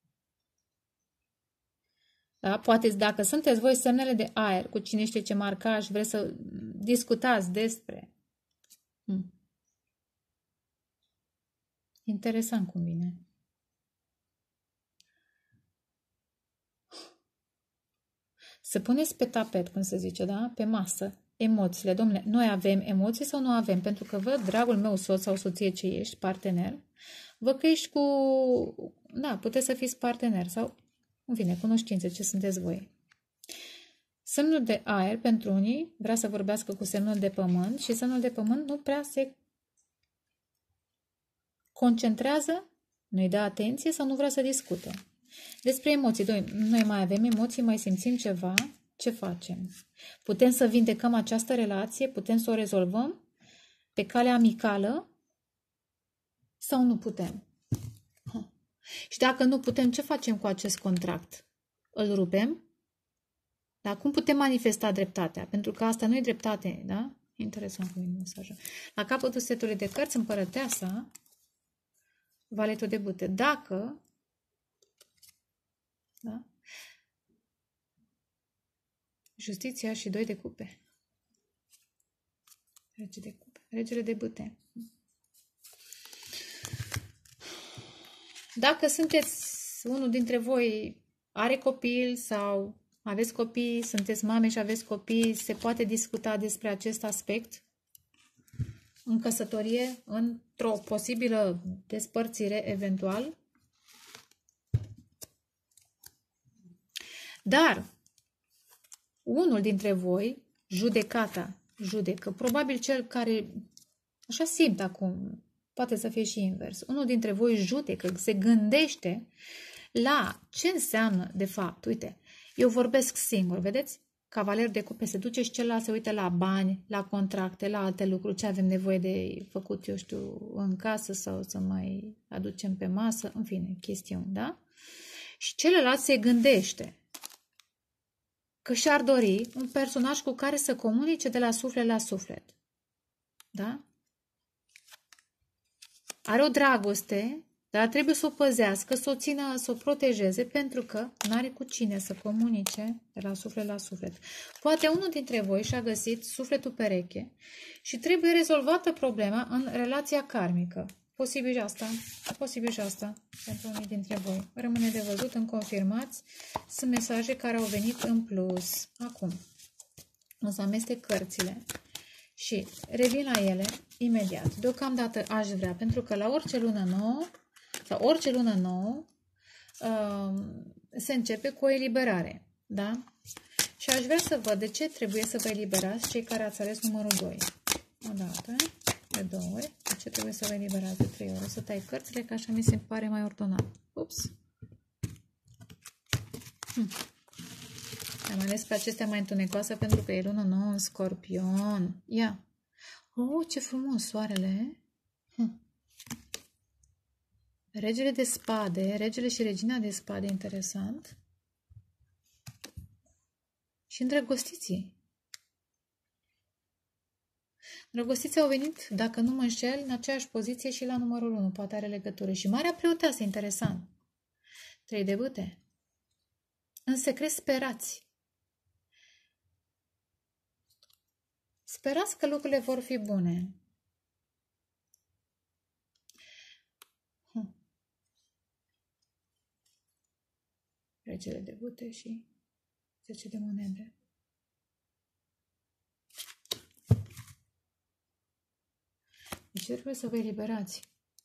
Da? Poate, dacă sunteți voi semnele de aer, cu cine știe ce marcaj, vreți să discutați despre. Interesant cum vine. Să puneți pe tapet, cum se zice, da? Pe masă, emoțiile. Dom'le, noi avem emoții sau nu avem? Pentru că văd, dragul meu soț sau soție ce ești, partener, văd că ești cu... Da, puteți să fiți partener sau... În fine, cunoștințe, ce sunteți voi. Semnul de aer, pentru unii, vrea să vorbească cu semnul de pământ și semnul de pământ nu prea se concentrează, nu-i dă atenție sau nu vrea să discute. Despre emoții, noi mai avem emoții, mai simțim ceva, ce facem? Putem să vindecăm această relație, putem să o rezolvăm pe cale amicală sau nu putem? Și dacă nu putem, ce facem cu acest contract? Îl rupem? Dar cum putem manifesta dreptatea? Pentru că asta nu e dreptate, da? Interesant cum e mesajul. La capătul setului de cărți, împărăteasa, valetul de bute. Dacă, da? Justiția și 2 de cupe. Rege de cupe. Regele de bute. Dacă sunteți unul dintre voi are copil sau aveți copii, sunteți mame și aveți copii, se poate discuta despre acest aspect. în căsătorie, într-o posibilă despărțire eventual. Dar unul dintre voi, judecă, probabil cel care, așa simt acum, poate să fie și invers, unul dintre voi judecă, se gândește la ce înseamnă de fapt. Uite, eu vorbesc singur, vedeți? Cavalerul de cupe se duce și celălalt se uită la bani, la contracte, la alte lucruri, ce avem nevoie de făcut, eu știu, în casă sau să mai aducem pe masă, în fine, chestiuni, da? Și celălalt se gândește că și-ar dori un personaj cu care să comunice de la suflet la suflet. Da? Are o dragoste, dar trebuie să o păzească, să o țină, să o protejeze, pentru că nu are cu cine să comunice de la suflet la suflet. Poate unul dintre voi și-a găsit sufletul pereche și trebuie rezolvată problema în relația karmică. Posibil și asta pentru unii dintre voi. Rămâne de văzut, îmi confirmați. Sunt mesaje care au venit în plus. Acum, o să amestec cărțile și revin la ele imediat. Deocamdată aș vrea, pentru că la orice lună nouă, sau orice lună nouă, se începe cu o eliberare. Da? Și aș vrea să văd de ce trebuie să vă eliberați cei care ați ales numărul 2. O dată, de 2 ori. De ce trebuie să vă eliberați de 3 ori? O să tai cărțile, că așa mi se pare mai ordonat. Ups! Am ales pe acestea mai întunecoase pentru că e lună nouă în Scorpion. Ia! Oh, ce frumos soarele! Regele de spade, regele și regina de spade, interesant. Și îndrăgostiții. Îndrăgostiții au venit, dacă nu mă înșel, în aceeași poziție și la numărul 1. Poate are legătură. Și Marea Preoteasă, interesant. 3 de bâte. În secret sperați. Sperați că lucrurile vor fi bune. Regele de bâte și 10 de monede. Deci trebuie să vă eliberați.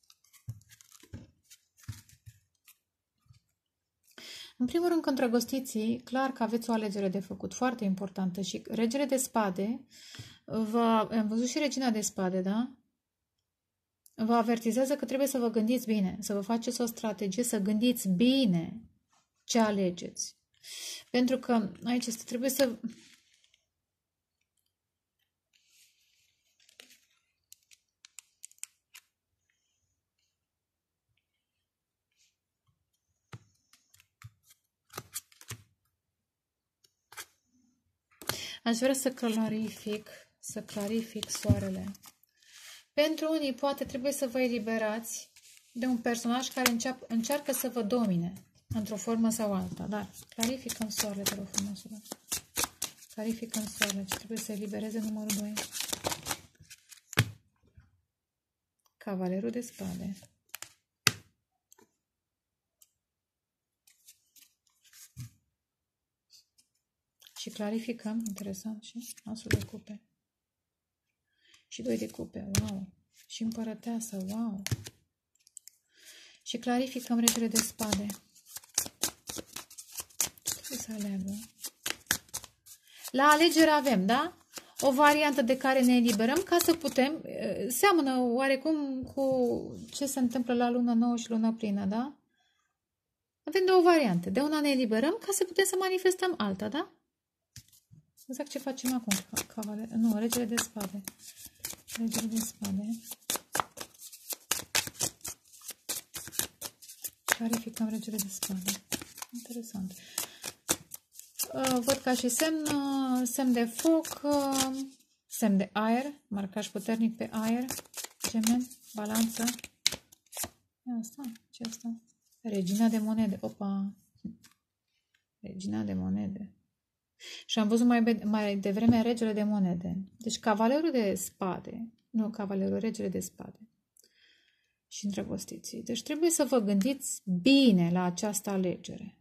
În primul rând, că îndrăgostiții, clar că aveți o alegere de făcut, foarte importantă. Și regele de spade, am văzut și regina de spade, da? Vă avertizează că trebuie să vă gândiți bine, să vă faceți o strategie, să gândiți bine ce alegeți. Pentru că aici trebuie să... Aș vrea să clarific soarele. Pentru unii, poate trebuie să vă eliberați de un personaj care încearcă să vă domine într-o formă sau alta. Dar clarificăm soarele, te rog frumosule. Clarificăm soarele. Ce trebuie să elibereze numărul 2? Cavalerul de spade. Și clarificăm, interesant, și asul de cupe. Și 2 de cupe, wow! Și împărăteasa, wow! Și clarificăm regele de spade. Ce trebuie să aleagă? La alegere avem, da? O variantă de care ne eliberăm ca să putem, seamănă oarecum cu ce se întâmplă la luna nouă și luna plină, da? Avem două variante. De una ne eliberăm ca să putem să manifestăm alta, da? Exact ce facem acum. Nu, regele de spade. Regele de spade. Clarificăm regele de spade. Interesant. Văd ca și semn de foc, semn de aer, marcaj puternic pe aer, Gemeni, balanță. Asta? Ce asta? Regina de monede. Opa! Regina de monede. Și am văzut mai devreme regele de monede. Deci cavalerul de spade. Nu, cavalerul, regele de spade. Și îndrăgostiții. Deci trebuie să vă gândiți bine la această alegere.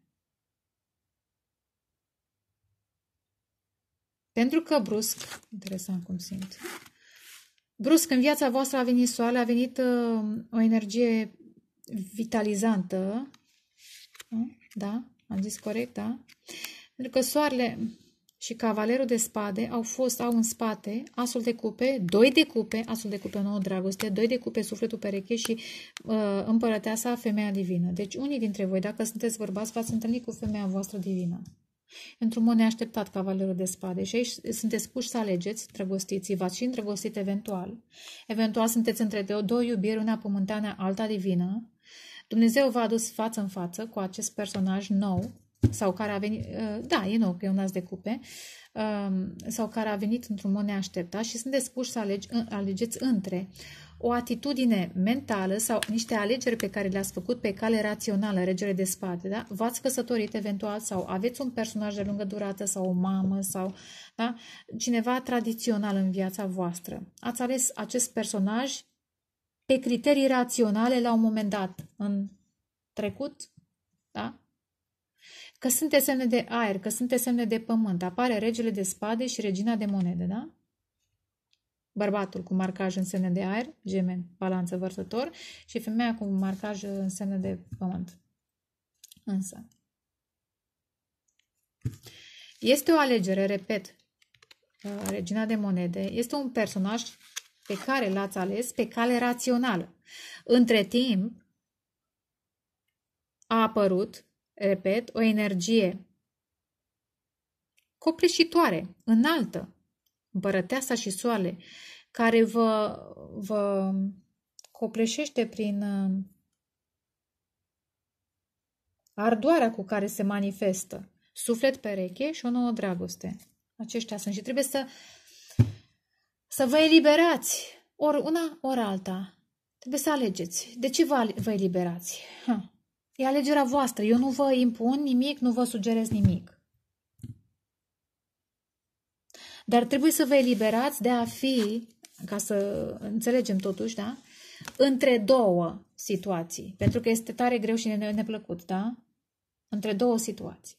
Pentru că brusc, interesant cum simt, Brusc în viața voastră a venit soarele, a venit o energie vitalizantă. Da? Am zis corect, da? Pentru că soarele și cavalerul de spade au în spate asul de cupe, 2 de cupe, asul de cupe, o nouă dragoste, 2 de cupe, sufletul pereche și împărăteasa, femeia divină. Deci unii dintre voi, dacă sunteți bărbați, v-ați întâlnit cu femeia voastră divină. Într-un mod neașteptat, cavalerul de spade. Și aici sunteți puși să alegeți, îndrăgostiți, v-ați și îndrăgostit eventual. Eventual sunteți între două iubiri, una pământeană, alta divină. Dumnezeu v-a adus față în față cu acest personaj nou, sau care a venit, da, e nou, că e un as de cupe, sau care a venit într-un mod neașteptat și sunteți puși să alegeți între o atitudine mentală sau niște alegeri pe care le-ați făcut pe cale rațională, regele de spade, da? V-ați căsătorit eventual sau aveți un personaj de lungă durată sau o mamă sau da? Cineva tradițional în viața voastră. Ați ales acest personaj pe criterii raționale la un moment dat în trecut, da? Că sunteți semne de aer, că sunteți semne de pământ. Apare regele de spade și regina de monede, da? Bărbatul cu marcaj în semne de aer, Gemeni, Balanță, Vărsător, și femeia cu marcaj în semne de pământ. Însă, este o alegere, repet, regina de monede, este un personaj pe care l-ați ales pe cale rațională. Între timp, a apărut, repet, o energie copleșitoare, înaltă, împărăteasa și soarele, care vă copleșește prin ardoarea cu care se manifestă. Suflet pereche și o nouă dragoste. Aceștia sunt și trebuie să vă eliberați. Ori una, ori alta. Trebuie să alegeți. De ce vă eliberați? E alegerea voastră. Eu nu vă impun nimic, nu vă sugerez nimic. Dar trebuie să vă eliberați de a fi, ca să înțelegem totuși, da? Între două situații. Pentru că este tare greu și neplăcut, da? Între două situații.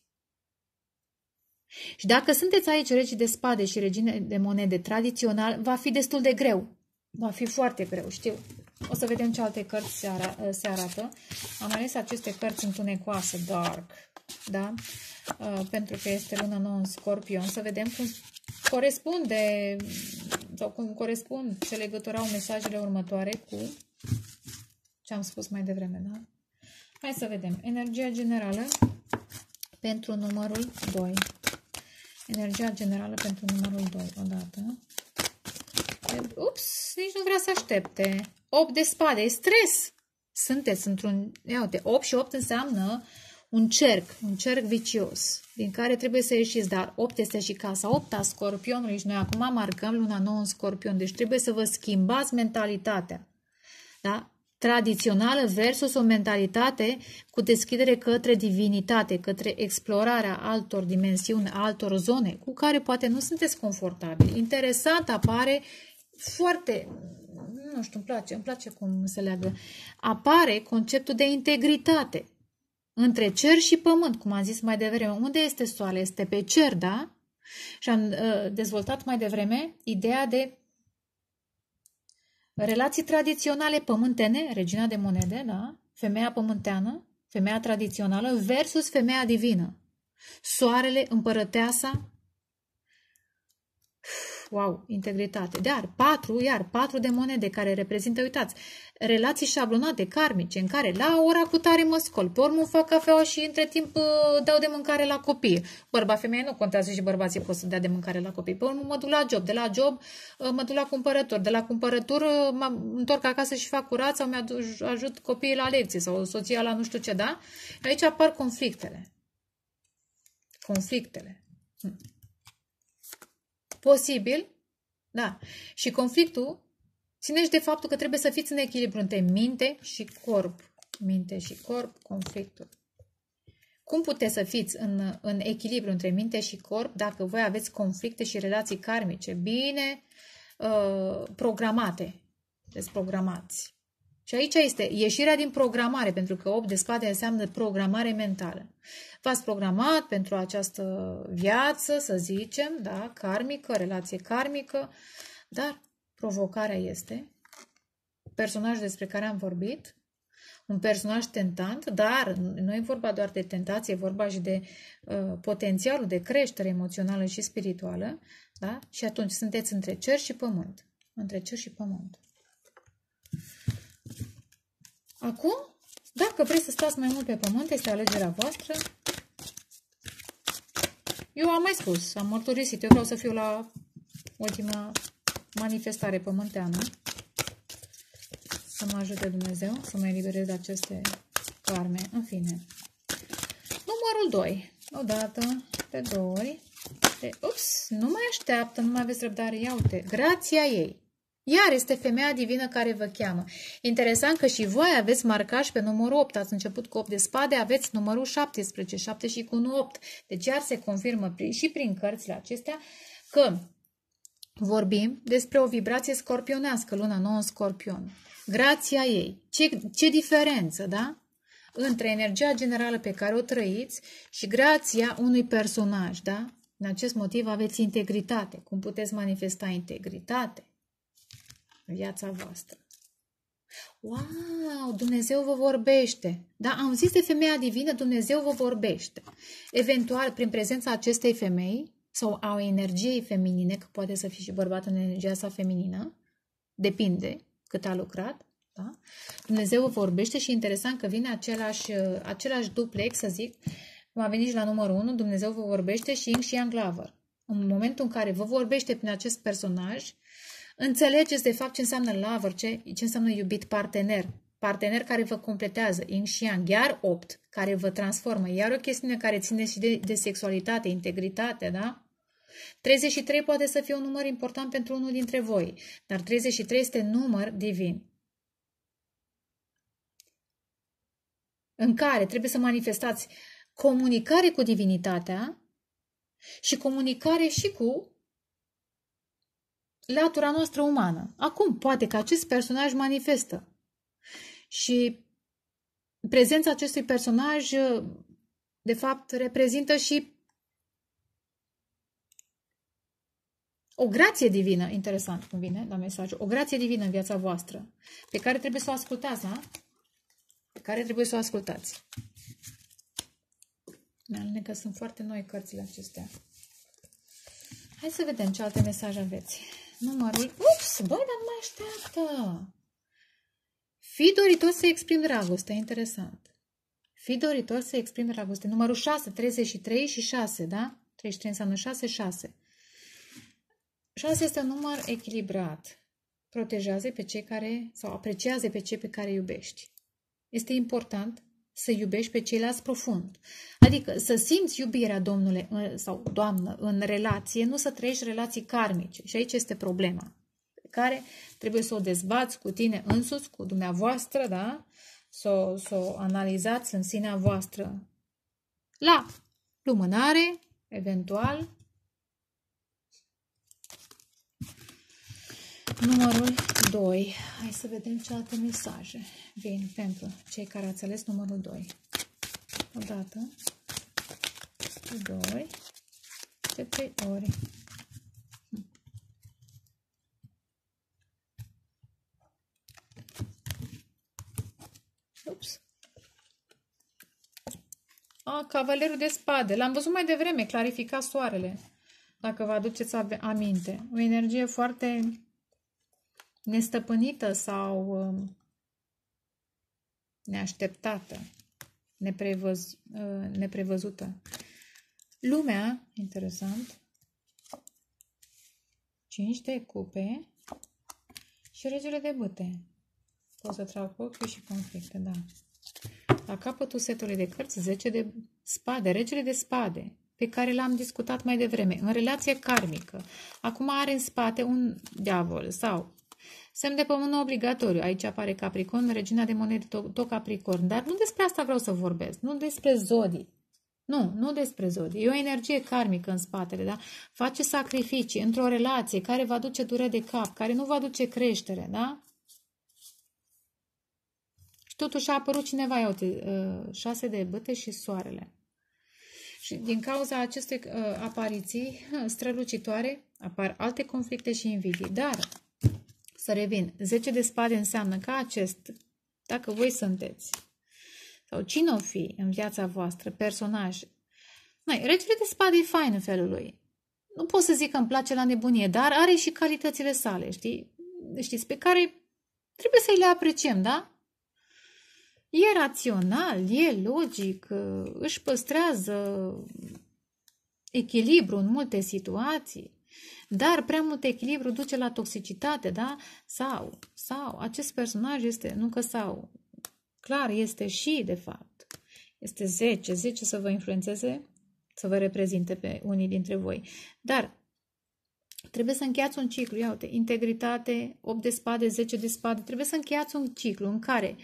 Și dacă sunteți aici regii de spade și regine de monede tradițional, va fi destul de greu. Va fi foarte greu, știu. O să vedem ce alte cărți se arată. Am ales aceste cărți întunecoase, dark, da? Pentru că este luna nouă în Scorpion. Să vedem cum corespunde sau cum corespund, ce legătură au mesajele următoare cu ce am spus mai devreme, da? Hai să vedem. Energia generală pentru numărul 2. Energia generală pentru numărul 2. Odată. Ups, nici nu vrea să aștepte. 8 de spade, e stres. Sunteți într-un... Ia uite, 8 și 8 înseamnă un cerc vicios, din care trebuie să ieșiți, dar 8 este și casa 8 a Scorpionului și noi acum marcăm luna nouă în Scorpion, deci trebuie să vă schimbați mentalitatea, da? Tradițională versus o mentalitate cu deschidere către divinitate, către explorarea altor dimensiuni, altor zone cu care poate nu sunteți confortabili. Interesant apare foarte, nu știu, îmi place cum se leagă, apare conceptul de integritate între cer și pământ, cum am zis mai devreme. Unde este soarele? Este pe cer, da? Și am dezvoltat mai devreme ideea de relații tradiționale pământene, regina de monede, da? Femeia pământeană, femeia tradițională versus femeia divină. Soarele, împărăteasa, wow, integritate. Dar 4 de monede care reprezintă, uitați, relații șablonate, karmice, în care la ora cu tare mă scol, pe urmă fac cafeaua și între timp dau de mâncare la copii. Bărbat, femeie nu contează și bărbații pot să dea de mâncare la copii. Pe urmă mă duc la job, de la job mă duc la cumpărător, de la cumpărător mă întorc acasă și fac curat sau ajut copiii la lecții sau soția la nu știu ce, da? Aici apar conflictele. Posibil, da. Și conflictul ține și de faptul că trebuie să fiți în echilibru între minte și corp. Minte și corp, conflictul. Cum puteți să fiți în echilibru între minte și corp dacă voi aveți conflicte și relații karmice bine programate, desprogramați? Și aici este ieșirea din programare, pentru că 8 de spade înseamnă programare mentală. V-ați programat pentru această viață, să zicem, da, karmică, relație karmică, dar provocarea este personajul despre care am vorbit, un personaj tentant, dar nu e vorba doar de tentație, e vorba și de potențialul de creștere emoțională și spirituală, da? Și atunci sunteți între cer și pământ. Între cer și pământ. Acum, dacă vreți să stați mai mult pe pământ, este alegerea voastră. Eu am mai spus, am mărturisit, eu vreau să fiu la ultima manifestare pământeană. Să mă ajute Dumnezeu să mă eliberez de aceste karme. În fine. Numărul 2. Odată, de 2 ori. Ups, nu mai așteaptă, nu mai aveți răbdare. Ia uite, grația ei. Iar este femeia divină care vă cheamă. Interesant că și voi aveți marcaj pe numărul 8. Ați început cu 8 de spade, aveți numărul 17. 7 și cu 1, 8. Deci iar se confirmă și prin cărțile acestea că vorbim despre o vibrație scorpionească, luna nouă în Scorpion. Grația ei. Ce diferență, da? Între energia generală pe care o trăiți și grația unui personaj, da? În acest motiv aveți integritate. Cum puteți manifesta integritate în viața voastră? Wow! Dumnezeu vă vorbește. Da? Am zis de femeia divină, Dumnezeu vă vorbește. Eventual, prin prezența acestei femei sau a energiei feminine, că poate să fie și bărbat în energia sa feminină, depinde cât a lucrat, da? Dumnezeu vă vorbește și interesant că vine același duplex, să zic, cum a venit și la numărul 1, Dumnezeu vă vorbește și Yin și Yang Lover. În momentul în care vă vorbește prin acest personaj, înțelegeți de fapt ce înseamnă lover, ce înseamnă iubit, partener. Partener care vă completează, Yin și Yang, iar 8, care vă transformă, iar o chestiune care ține și de sexualitate, integritate, da? 33 poate să fie un număr important pentru unul dintre voi, dar 33 este număr divin, în care trebuie să manifestați comunicare cu divinitatea și comunicare și cu latura noastră umană. Acum, poate că acest personaj manifestă și prezența acestui personaj, de fapt, reprezintă și o grație divină, interesant cum vine la mesaj, o grație divină în viața voastră, pe care trebuie să o ascultați, da? Pe care trebuie să o ascultați. Că sunt foarte noi cărțile acestea. Hai să vedem ce alte mesaje aveți. Numărul... Ups! Băi, dar nu mai așteaptă! Fii doritor să exprimi dragoste. Interesant. Fii doritor să exprimi dragoste. Numărul 6, 33 și 6, da? 33 înseamnă 6, 6. 6 este un număr echilibrat. Protejează pe cei care, sau apreciază pe cei pe care iubești. Este important să iubești pe ceilalți profund. Adică să simți iubirea, domnule sau doamnă, în relație, nu să trăiești relații karmice. Și aici este problema pe care trebuie să o dezbați cu tine însuți, cu dumneavoastră, da? Să o analizați în sinea voastră. La lumânare, eventual. Numărul 2. Hai să vedem ce alte mesaje vin pentru cei care ați ales numărul 2. Odată, de 2, de 3 ori. Ups. Cavalerul de spade. L-am văzut mai devreme, clarifica soarele. Dacă vă aduceți aminte. O energie foarte nestăpânită sau neașteptată, neprevăzută. Lumea, interesant, 5 de cupe și regele de bâte. Pot să trag ochiul și conflicte, da. La capătul setului de cărți, 10 de spade, regele de spade, pe care l-am discutat mai devreme, în relație karmică. Acum are în spate un diavol sau semn de pământ obligatoriu. Aici apare Capricorn, regina de monede, tot Capricorn. Dar nu despre asta vreau să vorbesc. Nu despre zodii. Nu despre zodii. E o energie karmică în spatele, da? Face sacrificii într-o relație care va duce durere de cap, care nu va duce creștere, da? Și totuși a apărut cineva, ia uite, 6 de bâte și soarele. Și din cauza acestei apariții strălucitoare apar alte conflicte și invidii. Dar Să revin. 10 de spade înseamnă că dacă voi sunteți, sau cine o fi în viața voastră, personaj. Regele de spade e fain în felul lui. Nu pot să zic că îmi place la nebunie, dar are și calitățile sale, știți, pe care trebuie să le apreciem, da? E rațional, e logic, își păstrează echilibru în multe situații, dar prea mult echilibru duce la toxicitate, da? Sau acest personaj este, nu că sau, clar este și, de fapt, este 10 să vă influențeze, să vă reprezinte pe unii dintre voi. Dar trebuie să încheiați un ciclu, ia uite, integritate, 8 de spade, 10 de spade, trebuie să încheiați un ciclu în care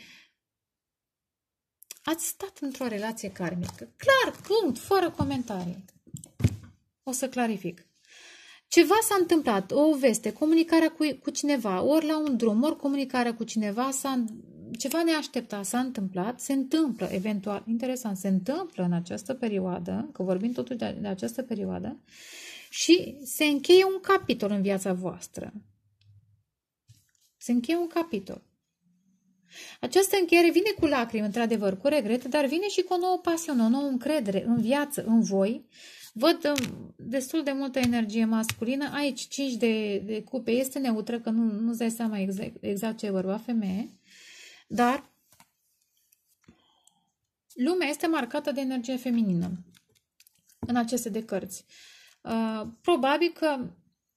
ați stat într-o relație karmică. Clar, punct, fără comentarii. O să clarific. Ceva s-a întâmplat, o veste, comunicarea cu cineva, ori la un drum, ori comunicarea cu cineva, ceva neașteptat s-a întâmplat, se întâmplă eventual, interesant, se întâmplă în această perioadă, că vorbim totuși de această perioadă, și se încheie un capitol în viața voastră. Se încheie un capitol. Această încheiere vine cu lacrimi, într-adevăr, cu regret, dar vine și cu o nouă pasiune, o nouă încredere în viață, în voi. Văd destul de multă energie masculină. Aici 5 de cupe este neutră, că nu-ți dai seama exact ce e bărbat, femeie. Dar lumea este marcată de energie feminină în aceste de cărți. Probabil că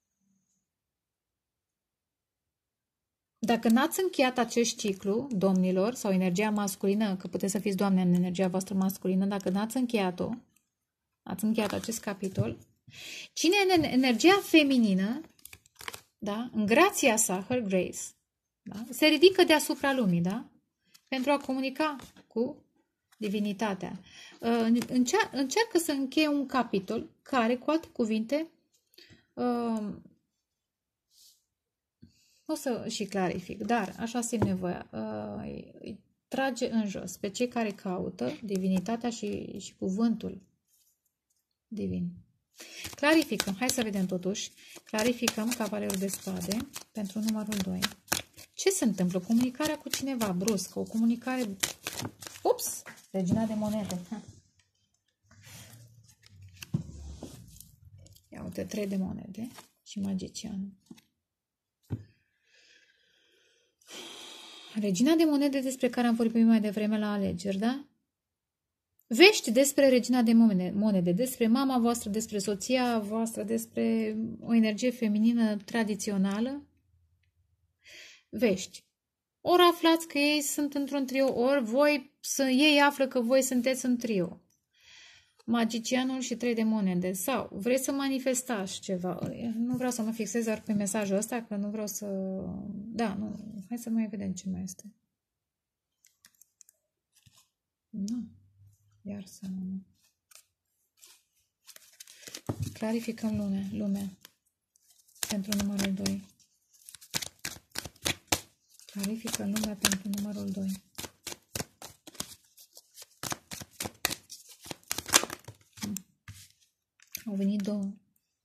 dacă n-ați încheiat acest ciclu, domnilor, sau energia masculină, că puteți să fiți doamne în energia voastră masculină, dacă n-ați încheiat-o, ați încheiat acest capitol, cine e în energia feminină, da, în grația sa, her grace, da, se ridică deasupra lumii, da, pentru a comunica cu divinitatea. Încearcă să încheie un capitol care, cu alte cuvinte, o să și clarific, dar așa simt nevoia, îi trage în jos pe cei care caută divinitatea și cuvântul divin. Clarificăm, hai să vedem totuși, clarificăm cavalerul de spade pentru numărul 2. Ce se întâmplă? Comunicarea cu cineva bruscă, o comunicare... Ups! Regina de monede. Ia uite, 3 de monede și magician. Regina de monede despre care am vorbit mai devreme la alegeri, da? Vești despre regina de monede, despre mama voastră, despre soția voastră, despre o energie feminină tradițională. Vești. Ori aflați că ei sunt într-un trio, ori ei află că voi sunteți în trio. Magicianul și 3 de monede. Sau vreți să manifestați ceva. Nu vreau să mă fixez doar pe mesajul ăsta, că nu vreau să... Da, nu. Hai să mai vedem ce mai este. Nu. Iar să nu. Clarificăm lumea. Pentru numărul 2. Clarificăm lumea pentru numărul 2. Au venit 2.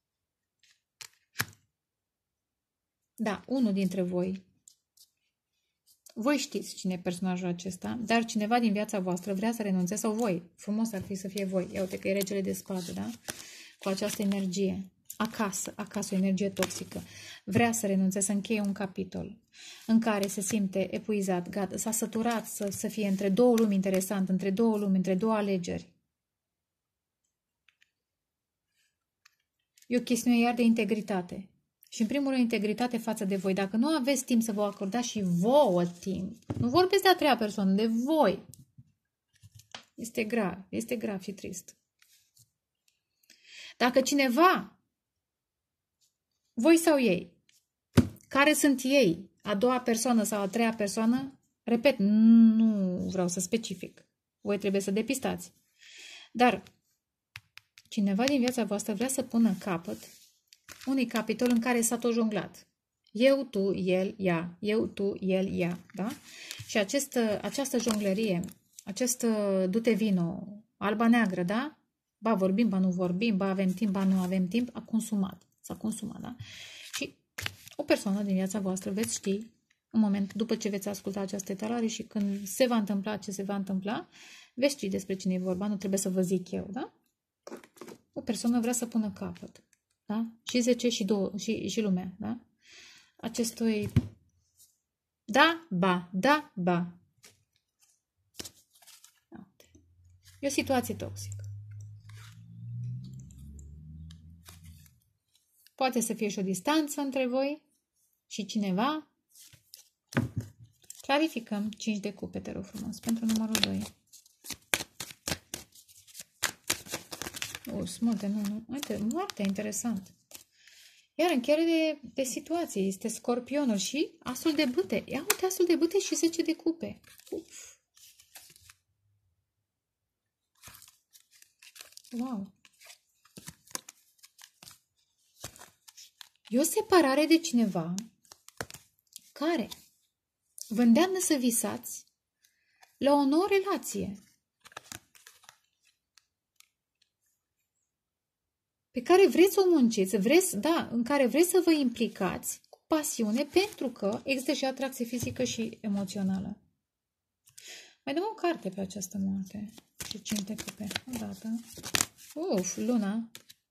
Da, unul dintre voi. Voi știți cine e personajul acesta, dar cineva din viața voastră vrea să renunțe, sau voi. Frumos ar fi să fie voi. Ia uite că e regele de spade, da? Cu această energie. Acasă, o energie toxică. Vrea să renunțe, să încheie un capitol în care se simte epuizat, gata, s-a săturat să fie între două lumi interesante, între două lumi, între două alegeri. E o chestiune iar de integritate. Și în primul rând integritate față de voi. Dacă nu aveți timp să vă acordați și vouă timp, nu vorbesc de a treia persoană, de voi. Este grav și trist. Dacă cineva, voi sau ei, care sunt ei, a doua persoană sau a treia persoană, repet, nu vreau să specific. Voi trebuie să depistați. Dar cineva din viața voastră vrea să pună capăt unui capitol în care s-a tot jonglat. Eu, tu, el, ea. Eu, tu, el, ea. Da? Și această jonglerie, acest du-te vino, alba-neagră, da? Ba vorbim, ba nu vorbim, ba avem timp, ba nu avem timp, s-a consumat, da? Și O persoană din viața voastră veți ști, în moment după ce veți asculta această etalare și când se va întâmpla ce se va întâmpla, veți ști despre cine e vorba, nu trebuie să vă zic eu, da? O persoană vrea să pună capăt, da? Și 10 și lumea, da? Acestui da, ba, da, ba. E o situație toxică. Poate să fie și o distanță între voi și cineva. Clarificăm 5 de cupe, te rog frumos, pentru numărul 2. Sunt multe, nu. Uite, moartea, interesant. Iar încheiere de situație este Scorpionul și asul de bâte. Ia uite, asul de bâte și 10 de cupe. Uf. Wow. E o separare de cineva care vă îndeamnă să visați la o nouă relație pe care vreți să o munciți, în care vreți să vă implicați cu pasiune, pentru că există și atracție fizică și emoțională. Mai dăm o carte pe această moarte și 5 de cupe. Odată. Luna.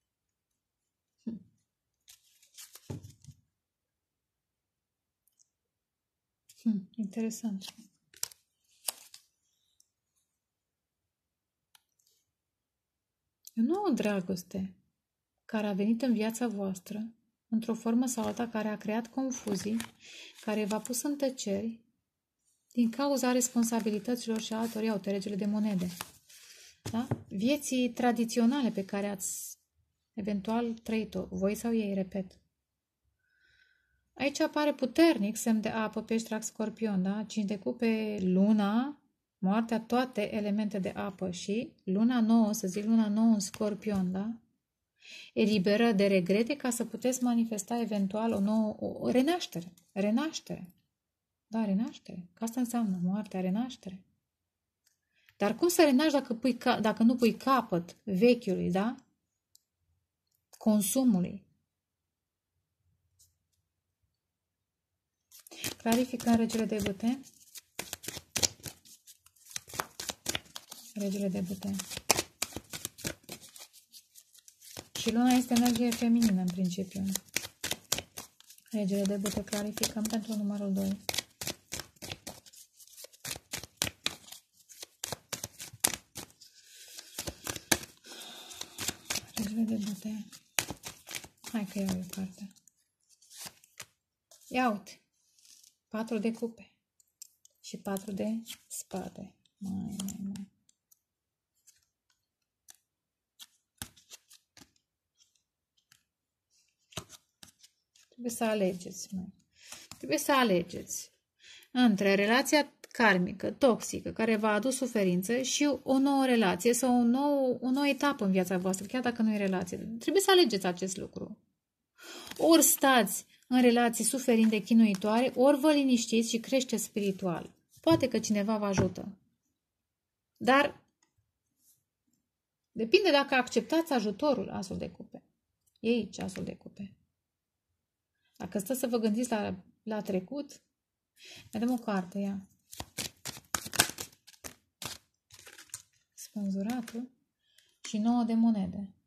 Interesant. E o nouă dragoste care a venit în viața voastră, într-o formă sau alta, care a creat confuzii, care v-a pus în tăceri din cauza responsabilităților și altor, iau regele de monede. Da? Vieții tradiționale pe care ați eventual trăit-o, voi sau ei, repet. Aici apare puternic semn de apă, pești, rac, scorpion, da? 5 de cupe, luna, moartea, toate elemente de apă și luna nouă, să zic luna nouă în scorpion, da? Eliberă de regrete ca să puteți manifesta eventual o renaștere. Renaștere. Da, renaștere. Că asta înseamnă moartea, renaștere. Dar cum să renaști dacă nu pui capăt vechiului, da? Consumului. Clarificăm regele de bâte. Regele de bâte. Și luna este energie feminină în principiu. Regele de bâte, clarificăm pentru numărul 2. Regele de bâte. Hai că iau eu cartea. Ia uite. 4 de cupe. Și 4 de spade. Mai. Trebuie să alegeți, Trebuie să alegeți între relația karmică, toxică, care v-a adus suferință și o nouă relație sau o nouă etapă în viața voastră, chiar dacă nu e relație. Trebuie să alegeți acest lucru. Ori stați în relații suferinde, chinuitoare, ori vă liniștiți și creșteți spiritual. Poate că cineva vă ajută. Dar depinde dacă acceptați ajutorul, asul de cupe. E aici asul de cupe. Dacă stă să vă gândiți la trecut, mai dăm o carte, ia. Spânzuratul și 9 de monede.